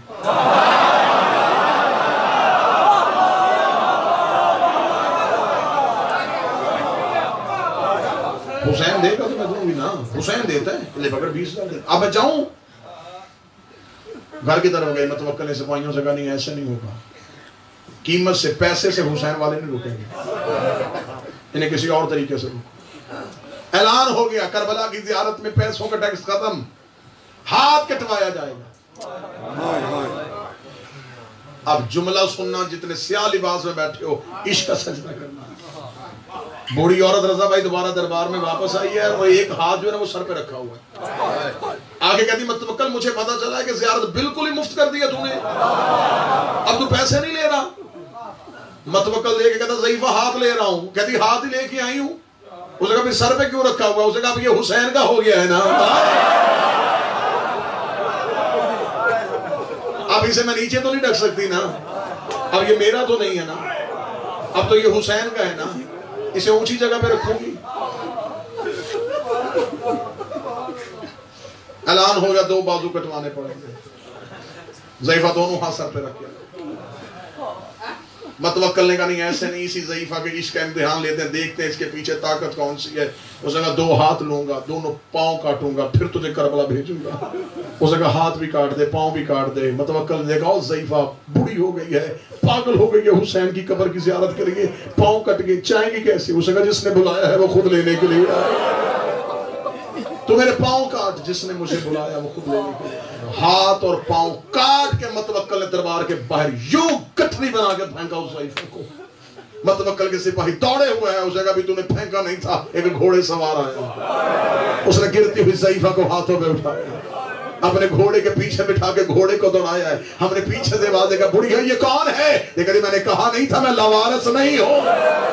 حسین دے گا تو میں دوں گی نا. حسین دیتا ہے لے پکڑ بیس ہزار. اب میں جاؤں گھر کی طرف گئے. متوکل نے سپاہیوں سے کہا نہیں ایسے نہیں ہوگا، قیمت سے پیسے سے حسین والے نہیں رکیں گے، انہیں کسی اور طریقے سے روکو. اعلان ہو گیا کربلا کی زیارت میں پیسوں کا ٹیکس ختم، ہاتھ کٹوایا جائے گا. اب جملہ سننا جتنے سیاہ لباس میں بیٹھے ہو، عشق کا سجدہ کرنا. بوڑھی عورت رضا بھائی دوبارہ دربار میں واپس آئی ہے، وہ ایک ہاتھ جو ہے وہ سر پہ رکھا ہوا ہے. آگے کہتی متوکل مجھے پتا چلا ہے کہ زیارت بالکل ہی مفت کر دیا تو نے، اب تو پیسے نہیں لے رہا. متوکل دے کے کہتا ضعیفہ ہاتھ لے رہا ہوں. کہتی ہاتھ ہی لے کے آئی ہوں. اس نے کہا پھر سر پہ کیوں رکھا ہوا؟ اس نے کہا یہ حسین کا ہو گیا ہے نا، اب اسے میں نیچے تو نہیں ڈھک سکتی نا، اب یہ میرا تو نہیں ہے نا، اب تو یہ حسین کا ہے نا، اسے اونچی جگہ پہ رکھوں گی. اعلان ہو گیا دو بازو کٹوانے پڑیں گے. ضعیفہ دونوں ہاتھ سر پہ رکھ گیا. متوکل نے کہا نہیں ایسے نہیں، اسی ضعیفہ کے عشق کا امتحان لیتے ہیں، دیکھتے ہیں اس کے پیچھے طاقت کون سی ہے. اس نے کہا دو ہاتھ لوں گا، دونوں پاؤں کاٹوں گا، پھر تجھے کربلا بھیجوں گا. اس نے کہا ہاتھ بھی کاٹ دے پاؤں بھی کاٹ دے. متوکل نے کہا ضعیفہ بوڑھی ہو گئی ہے، پاگل ہو گئی ہے حسین کی قبر کی زیارت کے لیے، پاؤں کٹ گئے، چاہیں گی کیسے؟ اس نے کہا جس نے بلایا ہے وہ خود لینے کے لیے آیا. تو میرے پاؤں کاٹ، جس نے مجھے بلایا وہ خود لینے کے لیے ہاتھ اور پاؤں کاٹ کے متوکل نے دربار کے باہر یوں گٹھری بنا کے پھینکا اس ضعیفہ کو. متوکل کے سپاہی دوڑے ہوئے ہیں، اس جگہ بھی تو نے پھینکا نہیں تھا، ایک گھوڑے سوار آیا، اس نے گرتی ہوئی ضعیفہ کو ہاتھوں میں اٹھایا، اپنے گھوڑے کے پیچھے بٹھا کے گھوڑے کو دوڑایا ہے. ہم نے پیچھے سے آواز دیکھا، بڑھیا یہ کون ہے؟ لیکن میں نے کہا نہیں تھا میں لاوارث نہیں ہوں.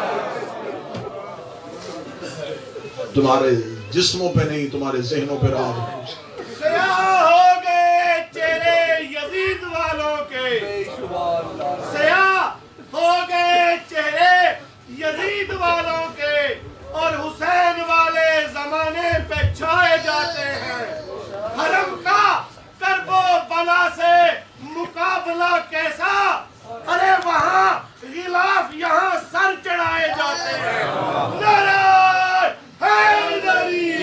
تمہارے جسموں پہ نہیں، تمہارے ذہنوں پہ راز. سیاہ ہو گئے چہرے یزید والوں کے، سیاہ ہو گئے چہرے یزید والوں کے، اور حسین والے زمانے پہ چھائے جاتے ہیں. حرم کا کرب و بلا سے مقابلہ کیسا؟ ارے وہاں غلاف یہاں سر چڑھائے جاتے ہیں. نعرہ حیدری،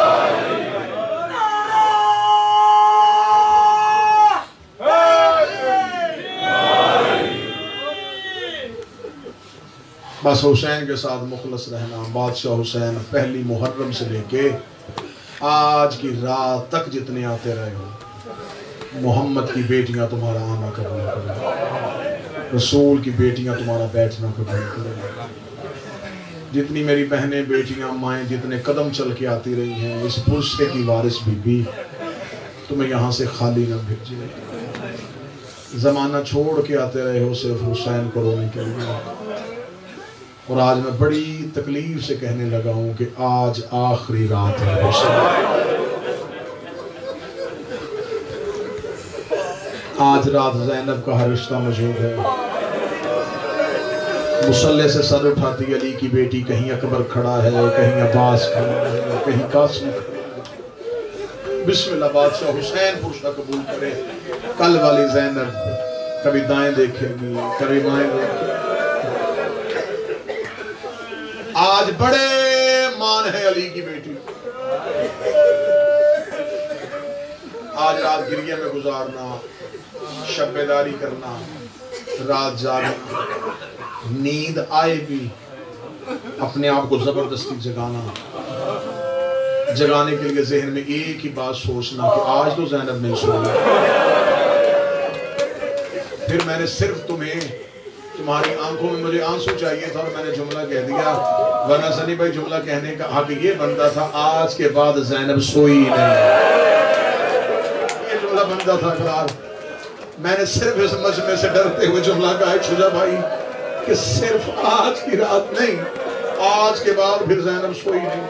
بس حسین کے ساتھ مخلص رہنا. بادشاہ حسین پہلی محرم سے لے کے آج کی رات تک جتنے آتے رہے ہو، محمد کی بیٹیاں تمہارا آنا قبول کریں، رسول کی بیٹیاں تمہارا بیٹھنا قبول کریں. جتنی میری بہنیں بیٹیاں مائیں جتنے قدم چل کے آتی رہی ہیں، اس پرسے کی وارث بی بی تمہیں یہاں سے خالی نہ بھیجے. زمانہ چھوڑ کے آتے رہے ہو صرف حسین کو رونے کے لیے، اور آج میں بڑی تکلیف سے کہنے لگا ہوں کہ آج آخری رات ہے حسین. آج رات زینب کا ہر رشتہ موجود ہے. مصلے سے سر اٹھاتی علی کی بیٹی، کہیں اکبر کھڑا ہے، کہیں عباس کھڑا ہے، کہیں قاسم کھڑا ہے. بسم اللہ. بادشاہ حسین پرشہ قبول کرے. کل والی زینب کبھی دائیں دیکھے گی، کبھی بائیں دیکھے گی. آج بڑے مان ہے علی کی بیٹی. آج رات گریہ میں گزارنا، شب بیداری کرنا، رات جاگنا، نیند آئے بھی اپنے آپ کو زبردستی جگانا. جگانے کے لیے ذہن میں ایک ہی بات سوچنا کہ آج تو زینب نہیں سوئی. پھر میں نے صرف تمہیں، تمہاری آنکھوں میں مجھے آنسو چاہیے تھا اور میں نے جملہ کہہ دیا، ورنہ سنی بھائی جملہ کہنے کا حق یہ بنتا تھا آج کے بعد زینب سوئی نہیں. یہ جملہ بنتا تھا اقرار. میں نے صرف اس مجمع سے ڈرتے ہوئے جملہ کہا ہے شجا بھائی کہ صرف آج کی رات نہیں، آج کے بعد پھر زینب سوئی نہیں.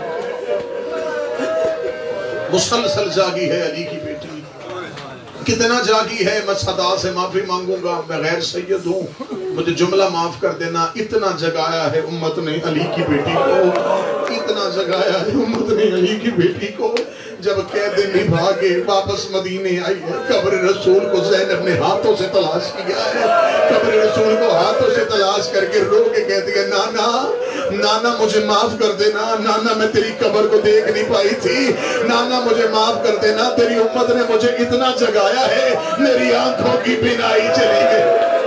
مسلسل جاگی ہے علی کی بیٹی. کتنا جاگی ہے، میں صدا سے معافی مانگوں گا، میں غیر سید ہوں، مجھے جملہ معاف کر دینا. اتنا جگایا ہے امت نے علی کی بیٹی کو، اتنا جگایا ہے امت نے علی کی بیٹی کو. جب قید نبھا کے واپس مدینے آئی ہے، قبر رسول کو زینب نے ہاتھوں سے تلاش کیا ہے. قبر رسول کو ہاتھوں سے تلاش کر کے رو کے کہتی ہے نانا نانا مجھے معاف کر دینا، نانا میں تیری قبر کو دیکھ نہیں پائی تھی، نانا مجھے معاف کر دینا، تیری امت نے مجھے اتنا جگایا ہے میری آنکھوں کی بینائی چلی گئی.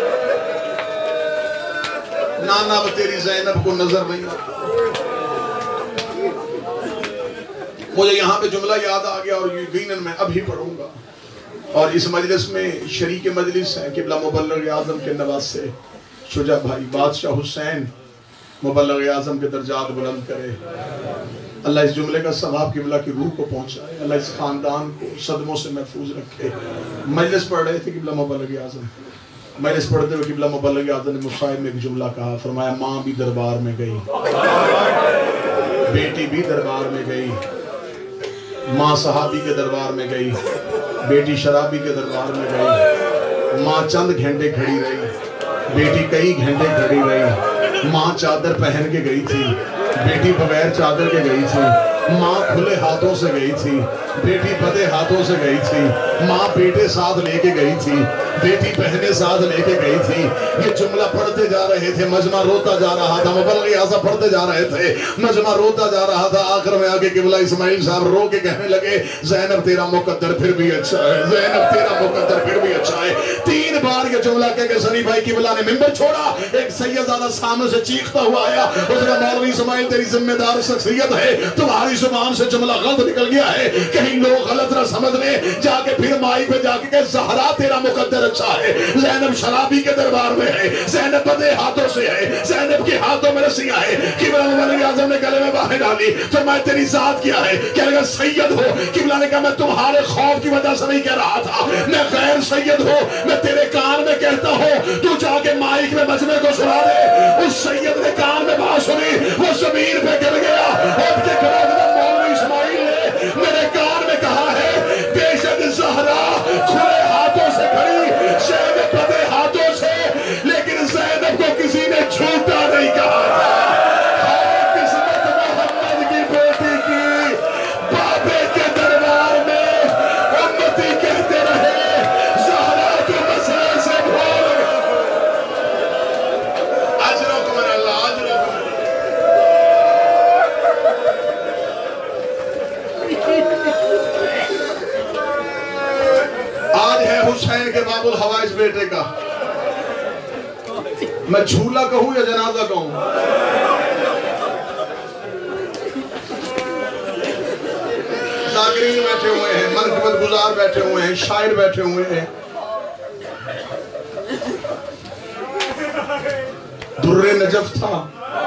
نانا اب تیری زینب کو نظر نہیں آتا. مجھے یہاں پہ جملہ یاد آ گیا اور یقیناً میں ابھی پڑھوں گا. اور اس مجلس میں شریک مجلس ہے قبلہ مبلغ اعظم کے نواسے شجاع بھائی بادشاہ حسین، مبلغ اعظم کے درجات بلند کرے. اللہ اس جملے کا ثواب قبلہ کی روح کو پہنچائے. اللہ اس خاندان کو صدموں سے محفوظ رکھے. مجلس پڑھ رہے تھے قبلہ مبلغ اعظم، مجلس پڑھتے ہوئے قبلہ مبلغ اعظم نے مصائب میں ایک جملہ کہا. فرمایا ماں بھی دربار میں گئی، بیٹی بھی دربار میں گئی. ماں صحابی کے دربار میں گئی، بیٹی شرابی کے دربار میں گئی. ماں چند گھنٹے کھڑی رہی، بیٹی کئی گھنٹے کھڑی رہی. ماں چادر پہن کے گئی تھی، بیٹی بغیر چادر کے گئی تھی. ماں کھلے ہاتھوں سے گئی تھی، بیٹی بدے ہاتھوں سے گئی تھی. ماں بیٹے ساتھ لے کے گئی تھی، بیٹی بہنیں ساتھ لے کے گئی تھی. یہ جملہ پڑھتے جا رہے تھے، مجمع روتا جا رہا تھا. مبلغ اعظم پڑھتے جا رہے تھے، مجمع روتا جا رہا تھا. آخر میں آگے قبلہ اسماعیل صاحب رو کے کہنے لگے زینب تیرا مقدر پھر بھی اچھا ہے، زینب تیرا مقدر پھر بھی اچھا ہے. تین بار یہ جملہ کہہ کے سنی بھائی قبلہ نے منبر چھوڑا. ایک سیدزادہ سامنے سے چیختا ہوا آیا، اس نے مولوی اسماعیل تیری ذمہ دار شخصیت ہے، تمہاری تمہاری زبان سے جملہ غلط نکل گیا ہے، کہیں لوگ غلط نہ سمجھ لیں، جا کے پھر مائی پہ جا کے کہ زہرا تیرا مقدر اچھا ہے، زینب شرابی کے دربار میں ہے، زینب بدے ہاتھوں سے ہے، زینب کے ہاتھوں میں رسیاں ہے، قبلہ ولی اعظم نے گلے میں باہیں ڈالی، فرمایا تیری ذات کیا ہے؟ کہنے لگا سید ہو۔ قبلہ نے کہا میں تمہارے خوف کی وجہ سے نہیں کہہ رہا تھا، میں غیر سید ہوں، میں تیرے کان میں کہتا ہوں، تو جا کے مائک میں مجمع کو سنا دے۔ اس سید نے کان میں بات سنی، وہ زمین پہ گر گیا، اٹھ کے کھڑا ہوا، مولوی اسماعیل نے میرے کان میں کہا ہے بے شک زہرا کھلے ہاتھوں سے کھڑی، زینب بدے ہاتھوں سے، لیکن زینب کو کسی نے جھوٹا نہیں کہا تھا۔ قسمت محمد کی بیٹی کی بابے کے دربار میں امتی کہتے رہے زہرا کے مسئلے سے بھول گئے۔ اجرکم من اللہ، اجرکم۔ آج ہے حسین کے باب الحوائج بیٹے کا، میں جھولا کہوں یا جنازہ کہوں؟ ذاکرین بیٹھے ہوئے ہیں، منقبت گزار بیٹھے ہوئے ہیں، شاعر بیٹھے ہوئے ہیں، در نجف تھا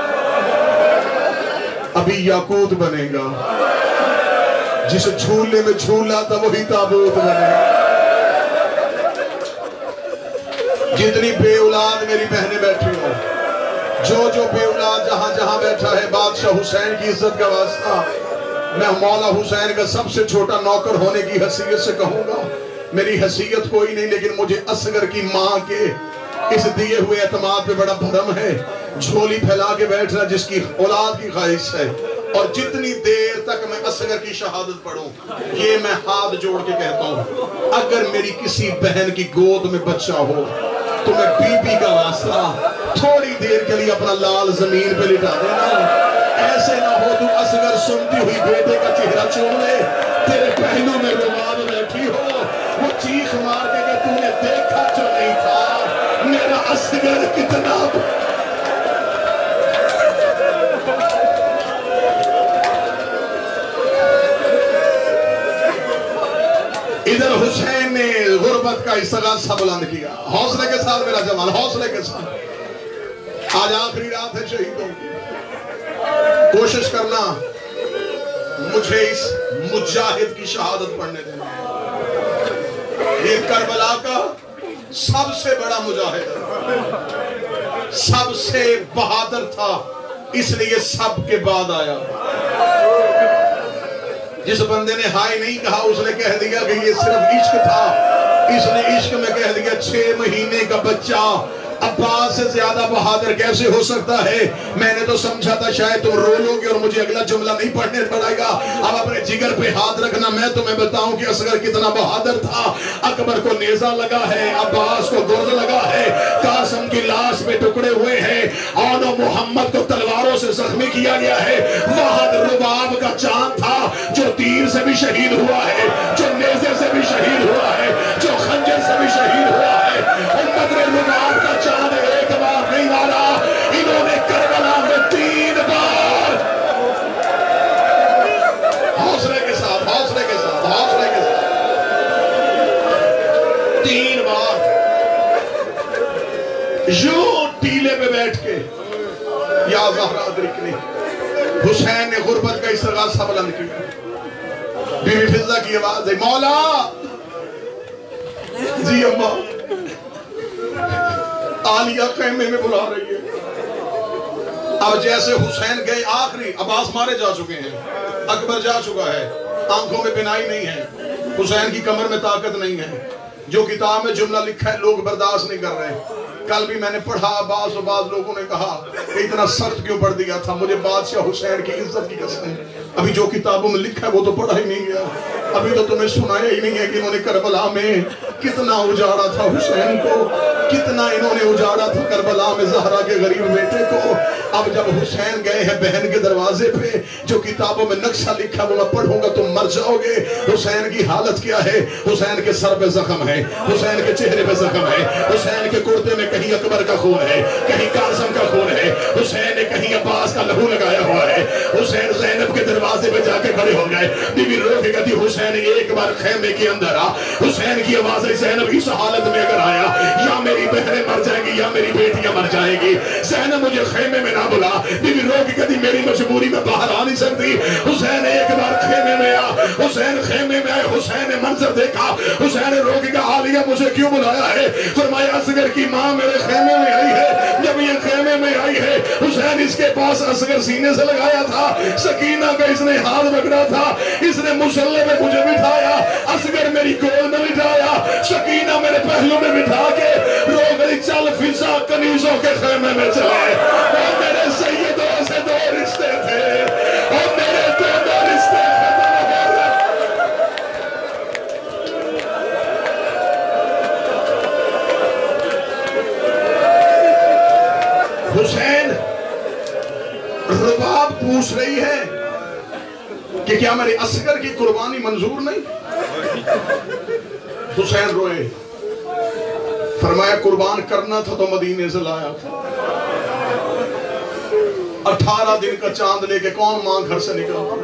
ابھی یاقوت بنے گا، جس جھولے میں جھولا تھا وہی تابوت بنے گا۔ جتنی بے اولاد میری بہنیں بیٹھی ہوں، جو جو بے اولاد جہاں جہاں بیٹھا ہے، بادشاہ حسین کی عزت کا واسطہ میں مولا حسین کا سب سے چھوٹا نوکر ہونے کی حیثیت سے کہوں گا، میری حیثیت کوئی نہیں، لیکن مجھے اصغر کی ماں کے اس دیے ہوئے اعتماد پہ بڑا بھرم ہے۔ جھولی پھیلا کے بیٹھنا جس کی اولاد کی خواہش ہے، اور جتنی دیر تک میں اصغر کی شہادت پڑھوں، یہ میں ہاتھ جوڑ کے کہتا ہوں، اگر میری کسی بہن کی گود میں بچہ ہو تو میں بی بی کا واسطہ تھوڑی دیر کے لیے اپنا لال زمین پہ لٹا دینا، ایسے نہ ہو تو اصغر سنتی ہوئی بیٹے کا چہرہ چوم لے، تیرے پہلو میں رواد بیٹھی ہو، وہ چیخ مار کے کہ تم نے دیکھا جو نہیں تھا میرا اصغر کتنا۔ ادھر حسین نے غربت کا استغاثہ بلند کیا، حوصلے کے ساتھ میرا جوان، حوصلے کے ساتھ۔ آج آخری رات ہے شہیدوں کی، کوشش کرنا مجھے اس مجاہد کی شہادت پڑھنے دینا۔ یہ کربلا کا سب سے بڑا مجاہد ہے، سب سے بہادر تھا، اس لیے سب کے بعد آیا۔ جس بندے نے ہائے نہیں کہا اس نے کہہ دیا کہ یہ صرف عشق تھا، اس نے عشق میں کہہ دیا چھ مہینے کا بچہ عباس سے زیادہ بہادر کیسے ہو سکتا ہے؟ میں نے تو سمجھا تھا شاید تم رو لو گے اور مجھے اگلا جملہ نہیں پڑھنے پڑے گا، اب اپنے جگر پہ ہاتھ رکھنا، میں تمہیں بتاؤں کہ اصغر کتنا بہادر تھا۔ اکبر کو نیزہ لگا ہے، عباس کو گرز لگا ہے، قاسم کی لاش پہ ٹکڑے ہوئے ہیں، اون و محمد کو تلواروں سے زخمی کیا گیا ہے۔ وحد رباب کا چاند تھا جو تیر سے بھی شہید ہوا ہے، جو نیزے سے بھی شہید ہوا ہے، جو خنجر سے بھی شہید ہوا ہے۔ امت نے رباب کا چاند ایک بار نہیں مارا، انہوں نے کربلا میں تین بار۔ حوصلے کے ساتھ، حوصلے کے ساتھ، حوصلے کے ساتھ تین بار یوں ٹیلے پہ بیٹھ کے یا زہرا ادرکنی۔ حسین نے غربت کا استغاثہ بلند کیا، بی بی فضہ کی آواز ہے، مولا جی اماں عالیہ خیمے میں بلا رہی ہے۔ اب جیسے حسین گئے آخری، عباس مارے جا چکے ہیں، اکبر جا چکا ہے، آنکھوں میں بینائی نہیں ہے، حسین کی کمر میں طاقت نہیں ہے، جو کتاب میں جملہ لکھا ہے لوگ برداشت نہیں کر رہے۔ کل بھی میں نے پڑھا، بعض و بعض لوگوں نے کہا کہ اتنا سخت کیوں پڑھ دیا تھا، مجھے بادشاہ حسین کی عزت کی قسم، ابھی جو کتابوں میں لکھا ہے وہ تو پڑھا ہی نہیں گیا، ابھی تو تمہیں سنایا ہی نہیں ہے کہ انہوں نے کربلا میں کتنا اجاڑا تھا حسین کو، کتنا انہوں نے اجاڑا تھا کربلا میں زہرا کے غریب بیٹے کو۔ اب جب حسین گئے ہیں بہن کے دروازے پہ، جو کتابوں میں نقشہ لکھا وہ میں پڑھوں گا تم مر جاؤ گے۔ حسین کی حالت کیا ہے؟ حسین کے سر پہ زخم ہے، حسین کے چہرے پہ زخم ہے، حسین کے کرتے میں کہیں اکبر کا خون ہے، کہیں قاسم کا خون ہے، حسین ایک کہیں عباس کا لہو لگایا ہوا ہے. حسین زینب کے دروازے پہ جا کے کھڑے ہو گئے. بی بی رو کے کہتی حسین ایک بار خیمے کے اندر آ. حسین کی آواز ہے زینب اس حالت میں اگر آیا یا میری بہنیں مر جائیں گی یا میری بیٹیاں مر جائیں گی. زینب مجھے خیمے میں نہ بلا. بی بی رو کے کہتی میری مجبوری میں باہر آ نہیں سکتی. حسین ایک بار خیمے میں آ. حسین خیمے میں آئے. حسین نے منظر دیکھا. حسین نے رو کے کہا عالیہ مجھے کیوں بلایا ہے؟ فرمایا اصغر کی ماں میرے خیمے میں آئی ہے. جب یہ خیمے میں آئی ہے حسین اس کے پاس اصغر سینے سے لگایا تھا. سکینہ کا اس نے ہاتھ پکڑا تھا. اس نے مسلح میں مجھے بٹھایا. اصغر میری گود میں بٹھایا. سکینہ میرے پہلو میں بٹھا کے رو گئی چل فضا کنیزوں کے خیمے میں چلے. اور میرے سیدوں سے دو رشتے تھے اور میرے دو دو رشتے ختم ہو گئے. حسین رباب پوچھ رہی ہے کہ کیا میرے اصغر کی قربانی منظور نہیں؟ حسین روئے. فرمایا قربان کرنا تھا تو مدینے سے لایا تھا. اٹھارہ دن کا چاند لے کے کون ماں گھر سے نکلا؟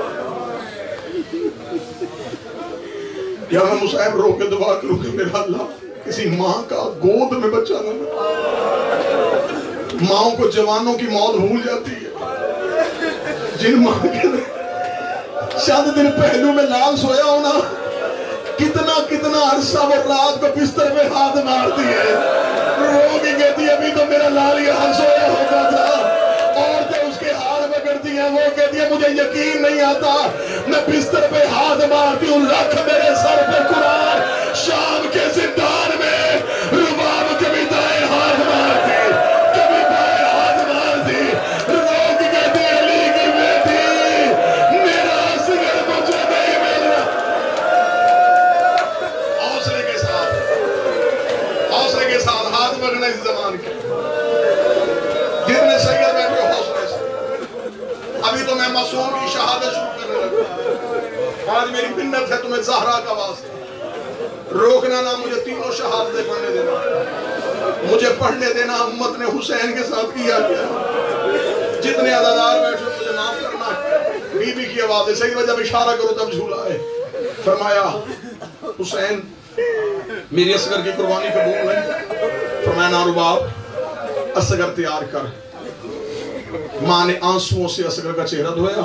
یا میں مصعب رو کے دعا کروں کہ میرا اللہ کسی ماں کا گود میں بچہ نہ ملا. ماں کو جوانوں کی موت بھول جاتی ہے. جن ماں کے چند دن پہلو میں لال سویا ہونا کتنا کتنا عرصہ وہ رات کو بستر میں ہاتھ مارتی ہے. رو کے کہتی ہے ابھی تو میرا لال یہاں سویا ہوتا تھا. عورتیں اس کے ہاتھ پکڑتی ہیں. وہ کہتی ہے مجھے یقین نہیں آتا میں بستر پہ ہاتھ مارتی ہوں رکھ میرے سر پہ قرآن. شام کے زندان میں رباب کبھی دائیں ہاتھ مارتی کبھی بائیں ہاتھ مارتی. رو کے کہتی ہے علی کی بیٹی میرا اصغر مجھے نہیں مل رہا. حوصلے کے ساتھ حوصلے کے ساتھ ہاتھ پکڑنا اس زمان کے جتنے سید بیٹھے حوصلے سے. ابھی تو میں معصوم کی شہادت شروع کرنے لگا. آج میری منت ہے تمہیں زہرا کا واسطہ روکنا نہ مجھے تینوں شہادتیں پڑھنے دینا. مجھے پڑھنے دینا امت نے حسین کے ساتھ کیا کیا. جتنے عزادار بیٹھے مجھے معاف کرنا. بی بی کی آواز ہے صحیح جب اشارہ کرو تب جھولا ہے. فرمایا حسین میری اصغر کی قربانی قبول نہیں. فرمایا نا رباب اصغر تیار کر. ماں نے آنسوؤں سے اصغر کا چہرہ دھویا.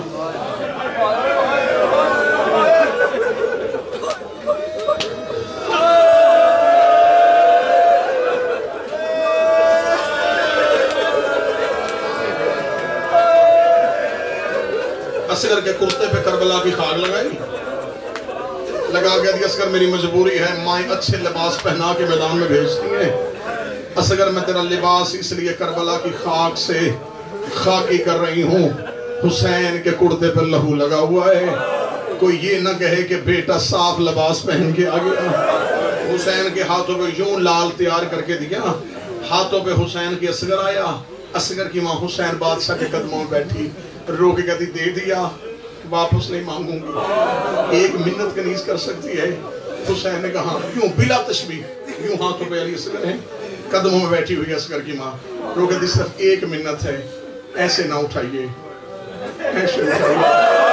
اصغر کے کرتے پہ کربلا کی خاک لگائی. لگا کے دی اصغر میری مجبوری ہے. مائیں اچھے لباس پہنا کے میدان میں بھیجتی ہیں. اصغر میں تیرا لباس اس لیے کربلا کی خاک سے خاکی کر رہی ہوں. حسین کے کرتے پر لہو لگا ہوا ہے. کوئی یہ نہ کہے کہ بیٹا صاف لباس پہن کے آ گیا. حسین کے ہاتھوں پہ یوں لال تیار کر کے دیا. ہاتھوں پہ حسین کی اصغر آیا. اصغر کی ماں حسین بادشاہ کے قدموں میں بیٹھی. رو کے کہتی دے دیا واپس نہیں مانگوں گی. ایک منت کنیز کر سکتی ہے. حسین نے کہا یوں بلا تشبیہ یوں ہاتھوں پہ علی اصغر ہے قدموں میں بیٹھی ہوئی اصغر کی ماں. رو کہتی صرف ایک منت ہے ایسے نہ اٹھائیے ایسے اٹھائیے.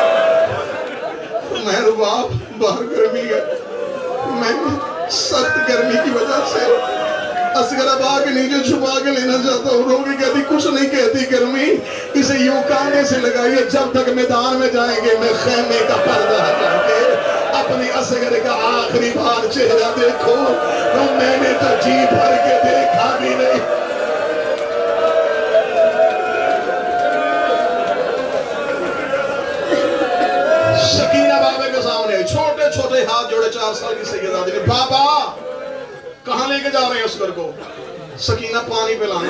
میں رباب باہر گرمی ہے. میں سخت گرمی کی وجہ سے اصغر ابا کے نیچے چھپا کے لینا چاہتا ہوں. رو کے کہتی کچھ نہیں کہتی گرمی. اسے یوں کانے سے لگائیے جب تک میدان میں جائیں گے میں خیمے کا پردہ ہٹا کے اپنی اصغر کا آخری بار چہرہ دیکھو. میں نے تو جی بھر کے دیکھا بھی نہیں. سکینہ بابے کے سامنے چھوٹے چھوٹے ہاتھ جوڑے. چار سال کی سیدہ نے بابا کہاں لے کے جا رہے ہیں اصغر کو؟ سکینہ پانی پلانے.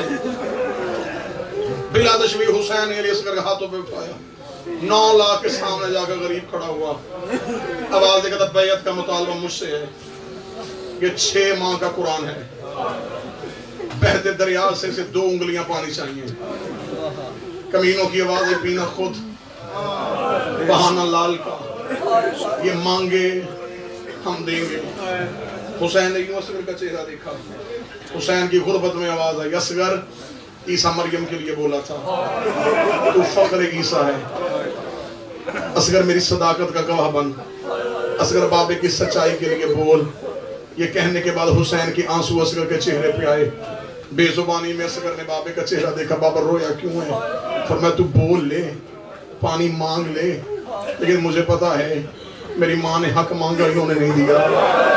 بلا تشبیہ حسین نے اصغر کے ہاتھوں پہ اٹھایا. نو لاکھ کے سامنے جا کر غریب کھڑا ہوا. آواز دے کہتا بیعت کا مطالبہ مجھ سے ہے. یہ چھ ماہ کا قرآن ہے. بہتے دریا سے سے دو انگلیاں پانی چاہیے. کمینوں کی آواز ہے پینا خود بہانہ لال کا. یہ مانگے ہم دیں گے. حسین نے یوں اصغر کا چہرہ دیکھا. حسین کی غربت میں آواز آئی اصغر عیسیٰ مریم کے لیے بولا تھا تو فخر عیسیٰ ہے، اصغر میری صداقت کا گواہ بن، اصغر بابے کی سچائی کے لیے بول۔ یہ کہنے کے بعد حسین کی آنسو اصغر کے چہرے پہ آئے، بے زبانی میں اصغر نے بابے کا چہرہ دیکھا، بابا رویا کیوں ہے؟ فرمایا تو بول لے، پانی مانگ لے، لیکن مجھے پتا ہے میری ماں نے حق مانگا انہوں نے نہیں دیا،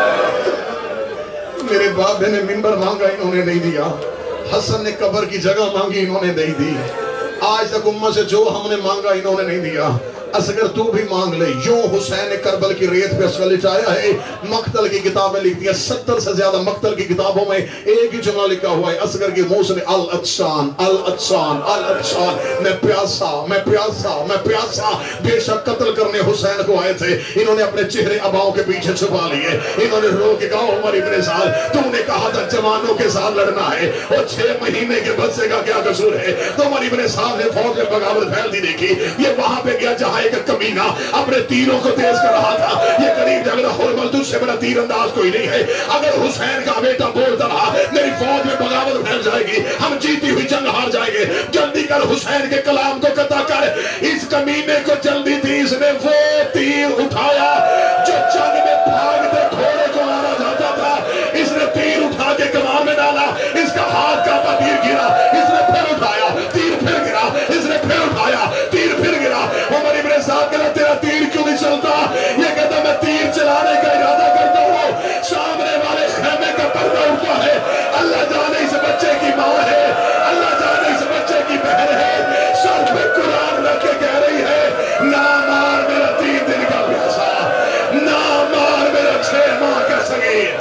میرے بابے نے منبر مانگا انہوں نے نہیں دیا، حسن نے قبر کی جگہ مانگی انہوں نے نہیں دی، آج تک امت سے جو ہم نے مانگا انہوں نے نہیں دیا، اصغر تو بھی مانگ لے۔ یوں حسین نے کربل کی ریت پہ اصغر لٹایا ہے۔ مقتل کی کتابیں لکھ دیا، ستر سے زیادہ مقتل کی کتابوں میں ایک ہی جملہ لکھا ہوا ہے اصغر کی منہ سے، الاطسان الاطسان الاطسان، میں پیاسا میں پیاسا میں پیاسا۔ بے شک قتل کرنے حسین کو آئے تھے، انہوں نے اپنے چہرے اباؤں کے پیچھے چھپا لیے، انہوں نے رو کے کہا عمر ابن سعد تو نے کہا تھا جوانوں کے ساتھ لڑنا ہے، اور چھ مہینے کے بچے کا کیا قصور ہے؟ تو عمر ابن سعد نے فوج میں بغاوت پھیلتی دیکھی، یہ وہاں پہ گیا جہاں ایک کمینہ اپنے تیروں کو تیز کر رہا تھا، یہ قریب جا کر حرمل تجھ سے بڑا تیر انداز کوئی نہیں ہے، اگر حسین کا بیٹا بولتا رہا میری فوج میں بغاوت پھیل جائے گی، ہم جیتی ہوئی جنگ ہار جائیں گے، جلدی کر حسین کے کلام کو قطع کر۔ اس کمینے کو جلدی تھی، اس نے وہ تیر اٹھایا جو جنگ میں بھاگتے گھوڑے کو مارا جاتا تھا، اس نے تیر اٹھا کے کمان میں ڈالا، اس کا ہاتھ کانپا، تیر گرا، اس نے پھر اٹھایا، تیر پھر گرا، اس نے پھر اٹھایا، تیر پھر گرا۔ عمر ابن سعد کہتا تیرا تیر کیوں نہیں چلتا؟ یہ کہتا میں تیر چلانے کا ارادہ کرتا ہوں، سامنے والے خیمے کا پردہ اٹھا ہے، اللہ جانے اس بچے کی ماں ہے، اللہ جانے اس بچے کی بہن ہے، سر پہ قرآن رکھ کے کہہ رہی ہے نہ مار میرا تین دن کا پیاسا، نہ مار میرا چھ ماہ کا صغیر۔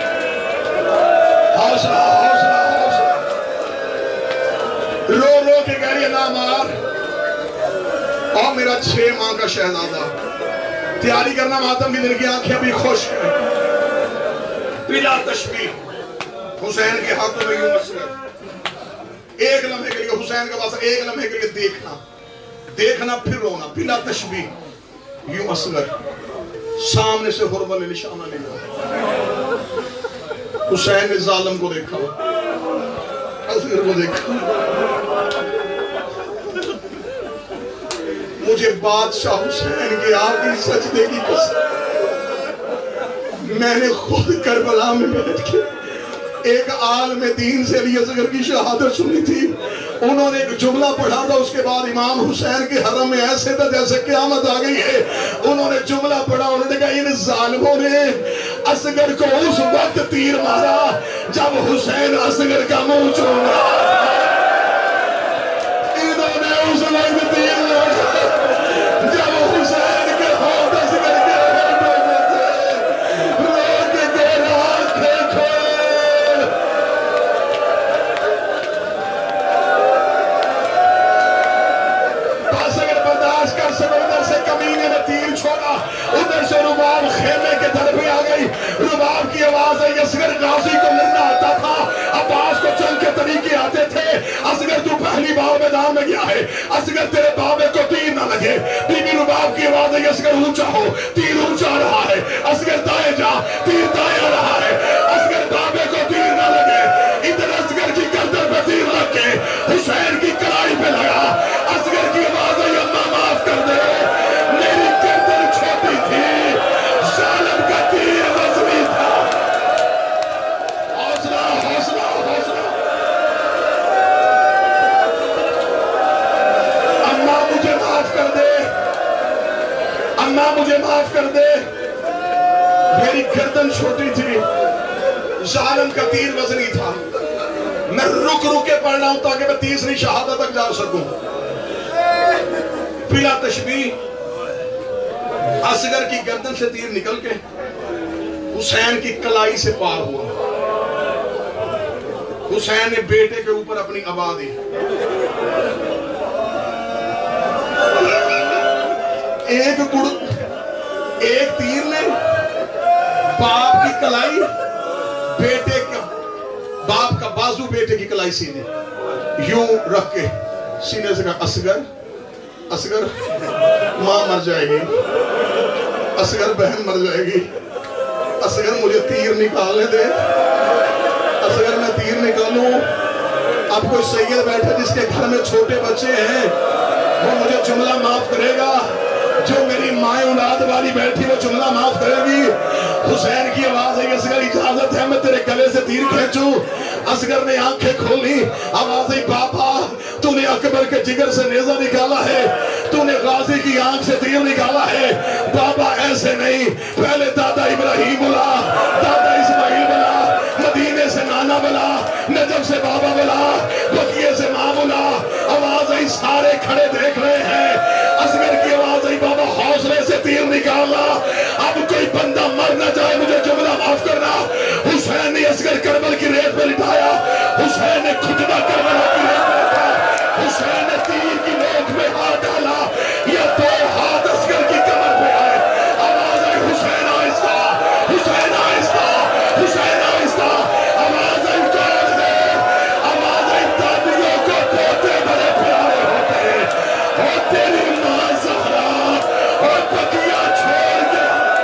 حوصلہ حوصلہ حوصلہ، رو رو کے کہہ رہی ہے نہ مار، اور میرا چھ ماہ کا شہزادہ۔ تیاری کرنا ماتم کی دن کی آنکھیں بھی خوش ہیں۔ بلا تشبیہ حسین کے ہاتھوں میں یوں اصغر، ایک لمحے کے لیے حسین کا پاس، ایک لمحے کے لیے دیکھنا دیکھنا پھر رونا، بلا تشبیہ یوں اصغر، سامنے سے حرمل نے نشانہ لیا، حسین نے ظالم کو دیکھا، اصغر کو دیکھا، مجھے بادشاہ حسین کے آخری سجدے کی قسم، میں نے خود کربلا میں بیٹھ کے ایک عالم دین سے علی اصغر کی شہادت سنی تھی، انہوں نے ایک جملہ پڑھا تھا، اس کے بعد امام حسین کے حرم میں ایسے تھا جیسے قیامت آ گئی ہے، انہوں نے جملہ پڑھا، انہوں نے کہا ان ظالموں نے اصغر کو اس وقت تیر مارا جب حسین اصغر کا منہ چوم رہا، انہوں نے اس وقت تیر مارا جب حسین کے ہاتھ اصغر کے ہاتھوں میں تھے، رو کے کہہ رہا دیکھو بس اگر برداشت کر سکو، ادھر سے کمینے نے تیر چھوڑا، ادھر سے رباب خیمے کے در پہ آ گئی، رباب کی آواز ہے، اصغر غازی کو لڑنا آتا تھا، عباس کو چل کے طریقے آتے تھے، اصغر تو پہلی بار میدان میں گیا ہے، اصغر تیرے بابے کو تیر نہ لگے، بی بی رباب کی آواز ہے، اصغر اونچا ہو، تیر اونچا رہا ہے، اصغر دائیں جا، تیر دائیں آ رہا ہے، اصغر بابے کو تیر نہ لگے، ادھر اصغر کی گردن پہ تیر لگ کے حسین کی کلائی پہ لگا، اصغر کی آواز ہے اللہ معاف کر دے، میری گردن چھوٹی تھی، ظالم کا تیر وزنی تھا۔ حوصلہ حوصلہ حوصلہ، اماں مجھے معاف کر دے، اماں مجھے معاف کر دے، میری گردن چھوٹی تھی، ظالم کا تیر وزنی تھا، میں رک رک کے پڑھ رہا ہوں تاکہ میں تیسری شہادت تک جا سکوں۔ بلا تشبیہ اصغر کی گردن سے تیر نکل کے حسین کی کلائی سے پار ہوا، حسین نے بیٹے کے اوپر اپنی ابا دی، ایک گڑ ایک تیر نے باپ کی کلائی بیٹے کا، باپ کا بازو بیٹے کی کلائی سینے یوں رکھ کے سینے سے کہا اصغر اصغر ماں مر جائے گی، اصغر بہن مر جائے گی، اصغر مجھے تیر نکالنے دے، اصغر میں تیر نکالوں، अब कोई सैयद बैठे जिसके घर में छोटे बच्चे हैं, वो मुझे जुमला माफ करेगा। जो मेरी माए औलाद वाली बैठी वो जुमला माफ करेगी। हुसैन की आवाज आई, असगर इजाजत है मैं तेरे गले से तीर खींचूं। असगर ने आंखें खोली, आवाज आई, पापा तूने अकबर के जिगर से नेजा निकाला है, तूने गाजी की आंख से तीर निकाला है। बाबा ऐसे नहीं, पहले दादा इब्राहिम बुला, दादा इस्माइल बुला, मदीने से नाना बुला, नजब से बाबा बुला, बकिये से माँ बुला। आवाज आई, सारे खड़े देख रहे हैं। असगर की आवाज आई, बाबा हौसले से तीर निकाला, अब कोई बंदा मर न जाए, मुझे जुमला माफ करना। हुसैन ने असगर करबल की रेत पे लिटाया, हुसैन ने खुटना करबला की रेत पे लिटाया, हुसैन ने तीर की नोक में हाथ डाला, ये दो हाथ असगर की कमर पे आए। आवाज आई, हुसैन आहिस्ता, हुसैन आहिस्ता, हुसैन आहिस्ता। आवाज आई, कौन है? आवाज आई, दादियों को पोते बड़े प्यारे होते हैं, और तेरी मां ज़हरा और बकिया छोड़ के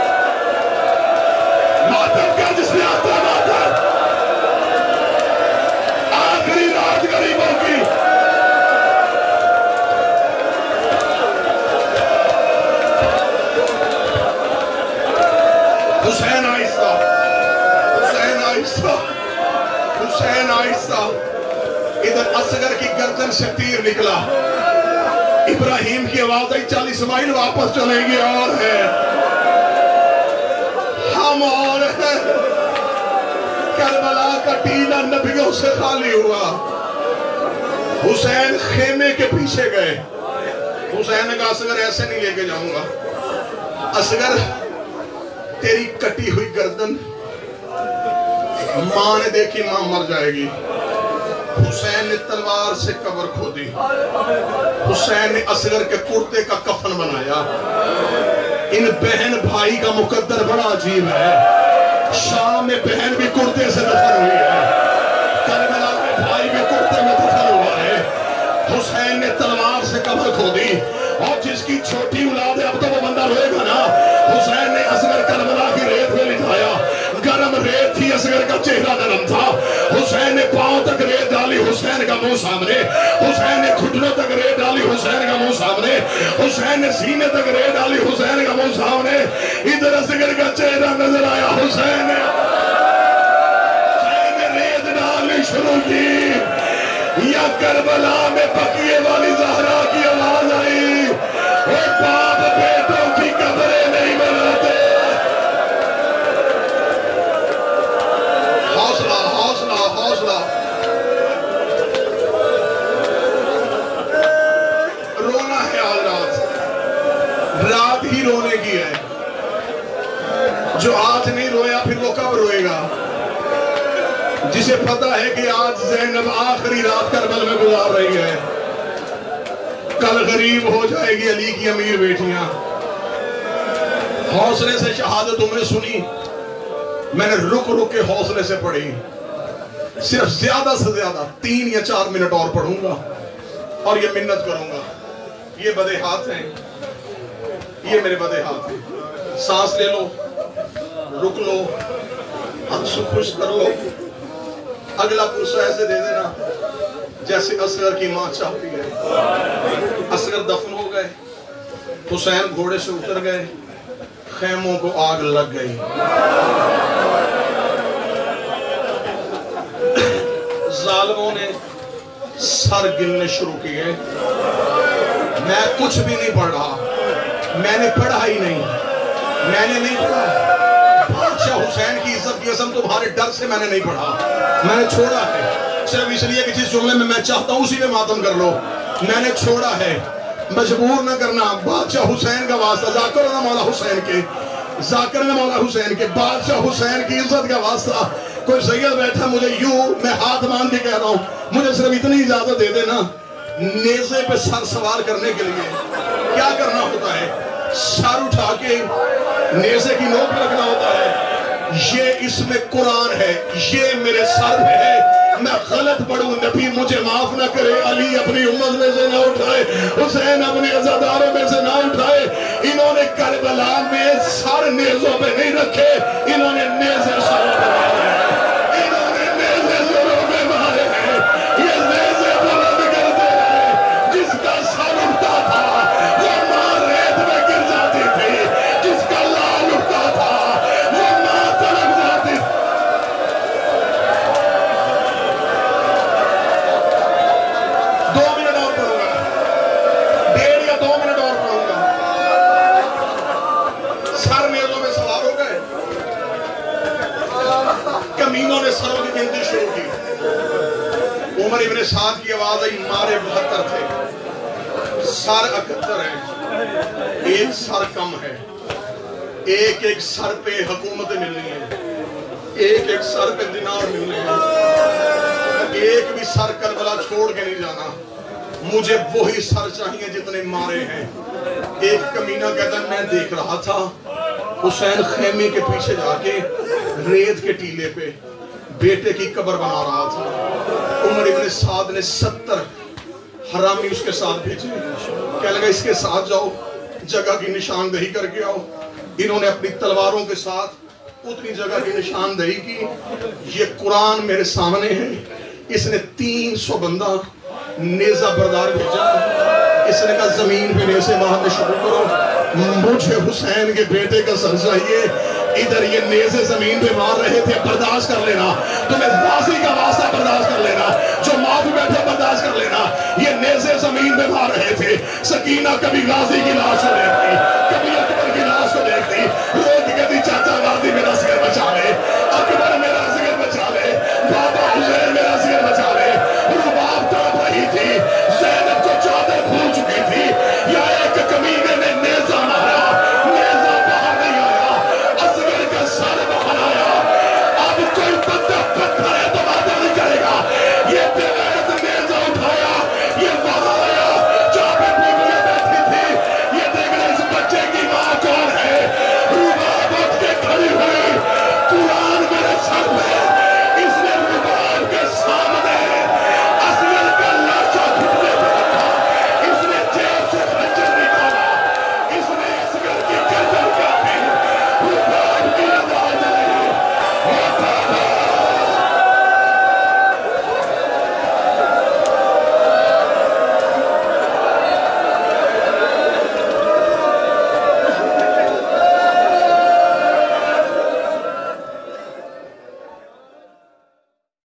मातम का जिसने आता मातम, आखिरी रात गरीबों की। हुसैन आहिस्ता, हुसैन आहिस्ता, हुसैन आहिस्ता। इधर असगर की गर्दन से तीर निकला। इब्राहिम की आवाज आई, चल इस्माइल वापस चलेंगे, और है हम और है। करबला का टीला नबियों से खाली हुआ। हुसैन खेमे के पीछे गए। हुसैन ने कहा, असगर ऐसे नहीं लेके जाऊंगा। असगर तेरी कटी हुई गर्दन मां ने देखी, मां मर जाएगी। हुसैन ने तलवार से कब्र खोदी। हुसैन ने असगर के कुर्ते का कफन बनाया। इन बहन भाई का मुकद्दर बड़ा अजीब है। शाम में बहन भी कुर्ते से दफन हुई है, करबला में भाई भी कुर्ते में दफन हुआ है। हुसैन ने तलवार से कब्र खोदी, और जिसकी छोटी औलाद है अब तो वो बंदा रोएगा ना। हुसैन ने असगर करबला की रेत में लिटाया, गरम रेत थी, असगर का चेहरा नरम था। हुसैन ने पांव तक रेत डाली, हुसैन का मुंह सामने। हुसैन ने घुटनों तक रेत डाली, हुसैन का मुंह सामने। हुसैन ने सीने तक रेत डाली, हुसैन का मुंह सामने। इधर असगर का चेहरा नजर आया। हुसैन ने हुसैन ने रेत डालनी शुरू की। या करबला में बकिये वाली ज़हरा की आवाज आई, वो बाप बेटों की कब्रें नहीं बनाते। हौसला, हौसला, हौसला। रोना है आज रात, रात ही रोने की है। जो आज नहीं रोया फिर वो कब रोएगा? जिसे पता है कि आज ज़ैनब आखिरी रात करबल में गुजार रही है, कल गरीब हो जाएगी अली की अमीर बेटियां। हौसले से शहादत तुमने सुनी, मैंने रुक रुक के हौसले से पढ़ी। सिर्फ ज्यादा से ज्यादा तीन या चार मिनट और पढ़ूंगा और ये मिन्नत करूंगा। ये बदे हाथ हैं, ये मेरे बदे हाथ हैं। सांस ले लो, रुक लो, आंसू खुश कर लो। अगला पुरसा ऐसे दे देना जैसे असगर की मां चाहती है। असगर दफन हो गए, हुसैन घोड़े से उतर गए, खेमों को आग लग गई। जालिमों ने सर गिनने शुरू किए। मैं कुछ भी नहीं पढ़ रहा, मैंने पढ़ा ही नहीं, मैंने नहीं पढ़ा। बादशाह हुसैन की इज्जत की कसम तुम्हारे डर से मैंने नहीं पढ़ा, मैंने छोड़ा है सिर्फ इसलिए कि जिस जुमले में मैं चाहता हूं उसी में मातम कर लो। मैंने छोड़ा है, मजबूर न करना। बादशाह हुसैन का वास्ता, जाकर ना मौला हुसैन के, जाकर ना मौला हुसैन के, बादशाह हुसैन की इज्जत का वास्ता। कोई सैयद बैठा, मुझे यूं मैं हाथ मान के कह रहा हूं, मुझे सिर्फ इतनी इजाजत दे देना, नेज़े पे सर सवार करने के लिए क्या करना होता है? सर उठा के नेज़े की नोक पे रखना होता है। ये इसमें कुरान है, ये मेरे सर पे है। मैं गलत पढ़ूं, नबी मुझे माफ ना करे। अली अपनी उम्मत में से ना उठाए, हुसैन अपने अज़ादारों में से ना उठाए। इन्होंने करबला में सर नेज़ों पे नहीं रखे, इन्होंने नेज़े सरों पे मारे, इन्होंने नेज़े सरों पे मारे हैं। ये ابن سعد کی آواز آئی مارے بہتر تھے سر اکہتر ہے ایک سر کم ہے ایک ایک سر پہ حکومتیں ملنی ہیں ایک ایک سر پہ دینار ملنے ہیں ایک بھی سر کربلا چھوڑ کے نہیں جانا مجھے وہی سر چاہیے جتنے مارے ہیں ایک کمینہ کہتا ہے میں دیکھ رہا تھا حسین خیمے کے پیچھے جا کے ریت کے ٹیلے پہ بیٹے کی قبر بنا رہا تھا عمر ابن سعد نے ستر حرامی اس کے ساتھ بھیجے کہنے لگا اس کے ساتھ جاؤ جگہ کی نشاندہی کر کے آؤ انہوں نے اپنی تلواروں کے ساتھ اتنی جگہ کی نشاندہی کی یہ قرآن میرے سامنے ہے اس نے تین سو بندہ نیزہ بردار بھیجا اس نے کہا زمین پہ نیزے مارنے شروع کرو مجھے حسین کے بیٹے کا سر چاہیے ادھر یہ نیزے زمین پہ مار رہے تھے برداشت کر لینا تمہیں غازی کا واسطہ برداشت کر لینا جو معافی بیٹھے برداشت کر لینا یہ نیزے زمین پہ مار رہے تھے سکینہ کبھی غازی کی لاش کو دیکھتی کبھی اکبر کی لاش کو دیکھتی